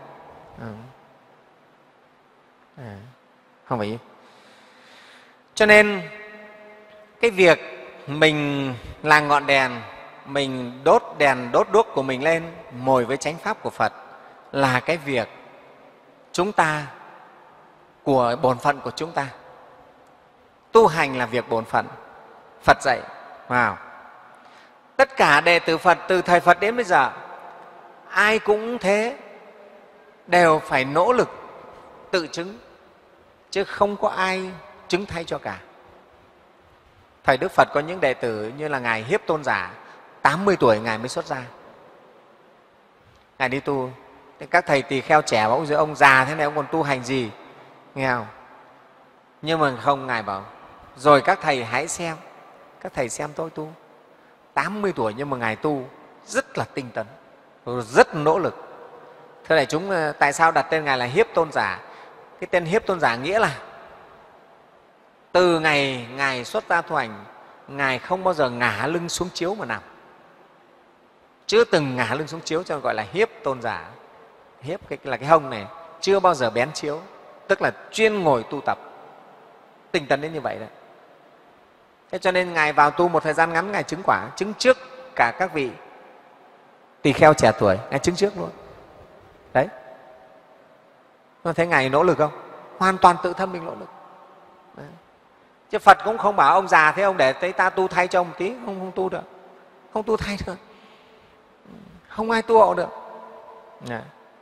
Không phải ít. Cho nên cái việc mình là ngọn đèn, mình đốt đèn, đốt đuốc của mình lên, mồi với chánh Pháp của Phật là cái việc chúng ta, của bổn phận của chúng ta. Tu hành là việc bổn phận, Phật dạy. Wow. Tất cả đệ tử Phật từ thời Phật đến bây giờ, ai cũng thế, đều phải nỗ lực tự chứng, chứ không có ai chứng thay cho cả. Thời Đức Phật có những đệ tử như là Ngài Hiếp Tôn Giả, 80 tuổi Ngài mới xuất gia. Ngài đi tu. Thế các thầy tỳ kheo trẻ bảo: ông già thế này ông còn tu hành gì? Nghe không? Nhưng mà không, Ngài bảo rồi các thầy hãy xem, các thầy xem tôi tu. 80 tuổi nhưng mà Ngài tu rất là tinh tấn, rất nỗ lực. Thưa đại chúng, tại sao đặt tên Ngài là Hiếp Tôn Giả? Cái tên Hiếp Tôn Giả nghĩa là từ ngày Ngài xuất gia tu hành, Ngài không bao giờ ngả lưng xuống chiếu mà nằm, chưa từng ngả lưng xuống chiếu, cho nên gọi là Hiếp Tôn Giả. Hiếp là cái hông này, chưa bao giờ bén chiếu, tức là chuyên ngồi tu tập, tinh tấn đến như vậy đấy. Thế cho nên Ngài vào tu một thời gian ngắn, Ngài chứng quả, chứng trước cả các vị tỳ kheo trẻ tuổi, Ngài chứng trước luôn. Đấy. Có thấy Ngài nỗ lực không? hoàn toàn tự thân mình nỗ lực. Đấy. Chứ Phật cũng không bảo ông già thế ông để tới ta tu thay cho ông tí, không tu được, không tu thay được, không ai tu hộ được. Đấy.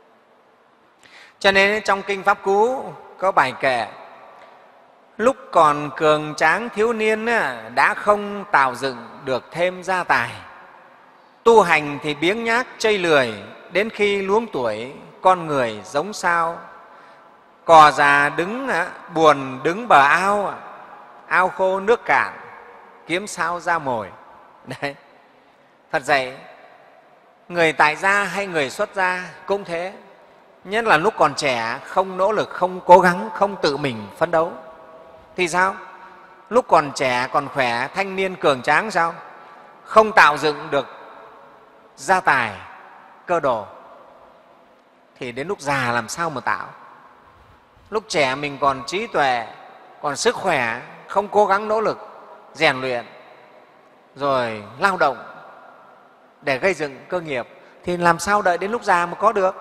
Cho nên trong Kinh Pháp Cú có bài kệ: lúc còn cường tráng thiếu niên đã không tạo dựng được thêm gia tài, tu hành thì biếng nhác chây lười, đến khi luống tuổi con người giống sao. Cò già đứng buồn đứng bờ ao, ao khô nước cạn, kiếm sao ra mồi. Đấy. Phật dạy người tại gia hay người xuất gia cũng thế, nhất là lúc còn trẻ không nỗ lực, không cố gắng, không tự mình phấn đấu thì sao? Lúc còn trẻ, còn khỏe, thanh niên cường tráng sao? Không tạo dựng được gia tài, cơ đồ thì đến lúc già làm sao mà tạo? Lúc trẻ mình còn trí tuệ, còn sức khỏe, không cố gắng nỗ lực, rèn luyện, rồi lao động để gây dựng cơ nghiệp thì làm sao đợi đến lúc già mà có được?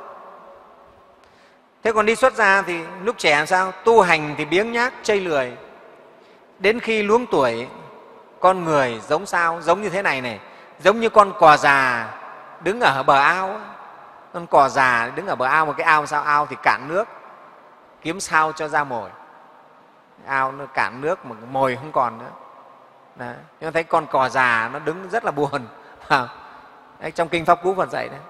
Thế còn đi xuất gia thì lúc trẻ làm sao? Tu hành thì biếng nhác chây lười, đến khi luống tuổi con người giống sao? Giống như thế này này, giống như con cò già đứng ở bờ ao. Con cò già đứng ở bờ ao, một cái ao sao? Ao thì cạn nước, kiếm sao cho ra mồi. Ao nó cạn nước mà mồi không còn nữa. Đấy. Nhưng thấy con cò già nó đứng rất là buồn. Đấy, trong Kinh Pháp Cú Phật dạy đấy.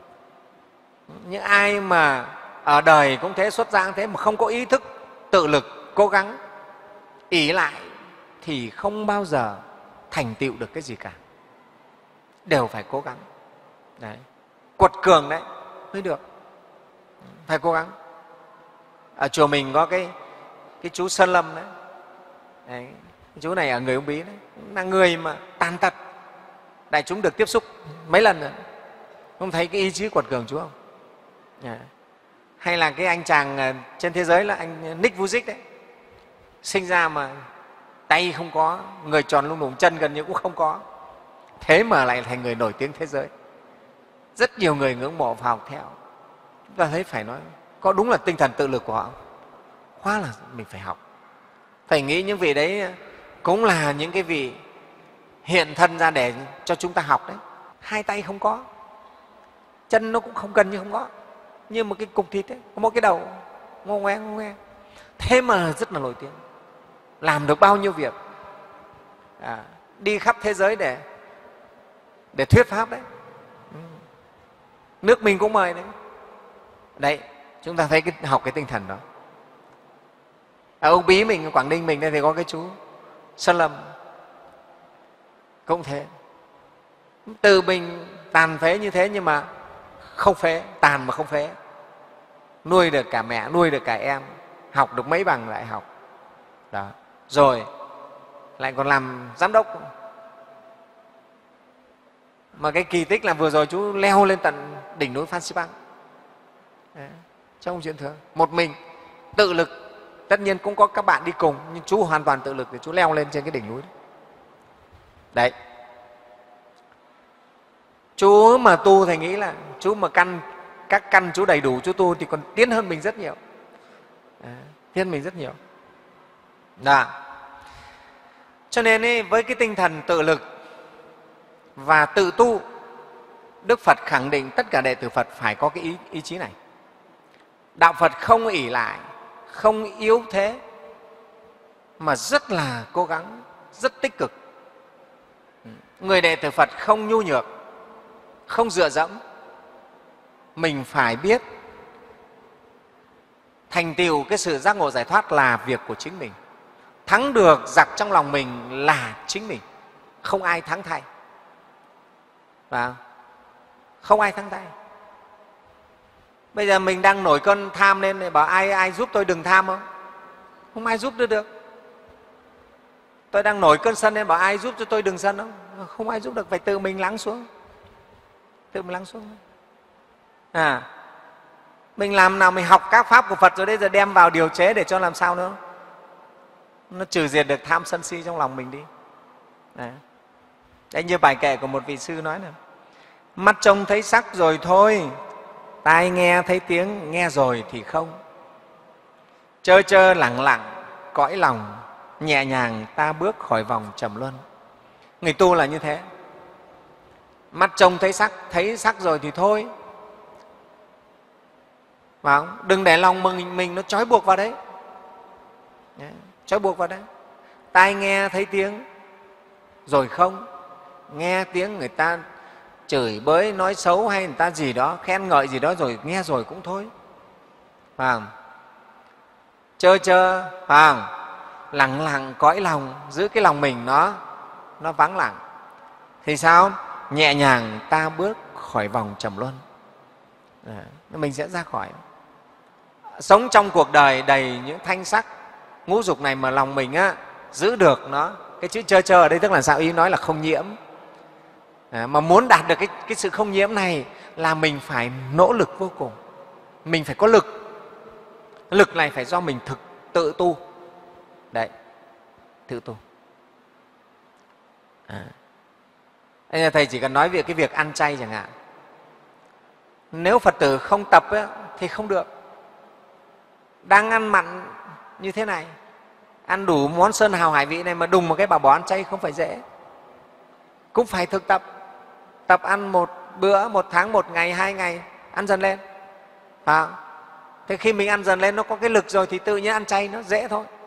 Những ai mà ở đời cũng thế, xuất gia cũng thế, mà không có ý thức tự lực cố gắng ỷ lại thì không bao giờ thành tựu được cái gì cả, đều phải cố gắng. Đấy. Quật cường đấy mới được, phải cố gắng. Ở chùa mình có cái chú Sơn Lâm đấy. Đấy, cái chú này ở người Uông Bí đấy, là người mà tàn tật, đại chúng được tiếp xúc mấy lần rồi, không thấy cái ý chí quật cường chú không? Yeah. Hay là cái anh chàng trên thế giới là anh Nick Vujicic đấy, sinh ra mà tay không có, người tròn lung lủng, chân gần như cũng không có, thế mà lại thành người nổi tiếng thế giới, rất nhiều người ngưỡng mộ và học theo. Chúng ta thấy phải nói có đúng là tinh thần tự lực của họ, quá là mình phải học, phải nghĩ những vị đấy cũng là những cái vị hiện thân ra để cho chúng ta học đấy. Hai tay không có, chân nó cũng không cần như không có, như một cái cục thịt ấy, có một cái đầu ngô ngoe, thế mà rất là nổi tiếng, làm được bao nhiêu việc, đi khắp thế giới để thuyết pháp đấy. Nước mình cũng mời đấy. Đấy, chúng ta thấy học cái tinh thần đó. Ở Uông Bí mình, Quảng Ninh mình đây thì có cái chú Sơn Lâm cũng thế, từ mình tàn phế như thế nhưng mà không phế, tàn mà không phế, nuôi được cả mẹ, nuôi được cả em, học được mấy bằng đại học đó, rồi lại còn làm giám đốc. Mà cái kỳ tích là vừa rồi chú leo lên tận đỉnh núi Phan Xipang trong chuyện thường, một mình tự lực. Tất nhiên cũng có các bạn đi cùng, nhưng chú hoàn toàn tự lực để chú leo lên trên cái đỉnh núi đấy. Đấy, chú mà tu thì nghĩ là chú mà các căn chú đầy đủ, chú tu thì còn tiến hơn mình rất nhiều, tiến hơn mình rất nhiều. Đó. Cho nên với cái tinh thần tự lực và tự tu, Đức Phật khẳng định tất cả đệ tử Phật phải có cái ý chí này. Đạo Phật không ỷ lại, không yếu thế, mà rất là cố gắng, rất tích cực. Người đệ tử Phật không nhu nhược, không dựa dẫm. Mình phải biết thành tựu cái sự giác ngộ giải thoát là việc của chính mình. Thắng được giặc trong lòng mình là chính mình, không ai thắng thay. Và không ai thắng thay. Bây giờ mình đang nổi cơn tham lên để bảo ai giúp tôi đừng tham không? Không ai giúp được. Tôi đang nổi cơn sân nên bảo ai giúp cho tôi đừng sân không? Không ai giúp được, phải tự mình lắng xuống. Tự mình lắng xuống. Mình làm nào mình học các pháp của Phật rồi đấy, giờ đem vào điều chế để cho làm sao nữa nó trừ diệt được tham sân si trong lòng mình đi. Đấy, như bài kệ của một vị sư nói là mắt trông thấy sắc rồi thôi, tai nghe thấy tiếng, nghe rồi thì không. Chơ chơ lẳng lặng cõi lòng, nhẹ nhàng ta bước khỏi vòng trầm luân. Người tu là như thế. Mắt trông thấy sắc rồi thì thôi. Phải không? Đừng để lòng mình nó trói buộc vào đấy. Trói buộc vào đấy. Tai nghe thấy tiếng rồi không, nghe tiếng người ta chửi bới, nói xấu hay người ta gì đó, khen ngợi gì đó rồi nghe rồi cũng thôi. Phải không? Chơ chơ, phải không? Lặng lặng cõi lòng, giữ cái lòng mình nó vắng lặng. Thì sao? Nhẹ nhàng ta bước khỏi vòng trầm luân. Mình sẽ ra khỏi. Sống trong cuộc đời đầy những thanh sắc ngũ dục này mà lòng mình giữ được nó. Cái chữ chơ chơ ở đây tức là sao? Ý nói là không nhiễm. Mà muốn đạt được cái sự không nhiễm này là mình phải nỗ lực vô cùng. Mình phải có lực. Lực này phải do mình tự tu. Đấy, tự tu. Thầy chỉ cần nói về cái việc ăn chay chẳng hạn. Nếu Phật tử không tập thì không được. Đang ăn mặn như thế này, ăn đủ món sơn hào hải vị này mà đùng một cái bảo bỏ ăn chay không phải dễ. Cũng phải thực tập. Tập ăn một bữa, một tháng, một ngày, 2 ngày, ăn dần lên. Thế khi mình ăn dần lên, nó có cái lực rồi thì tự nhiên ăn chay nó dễ thôi.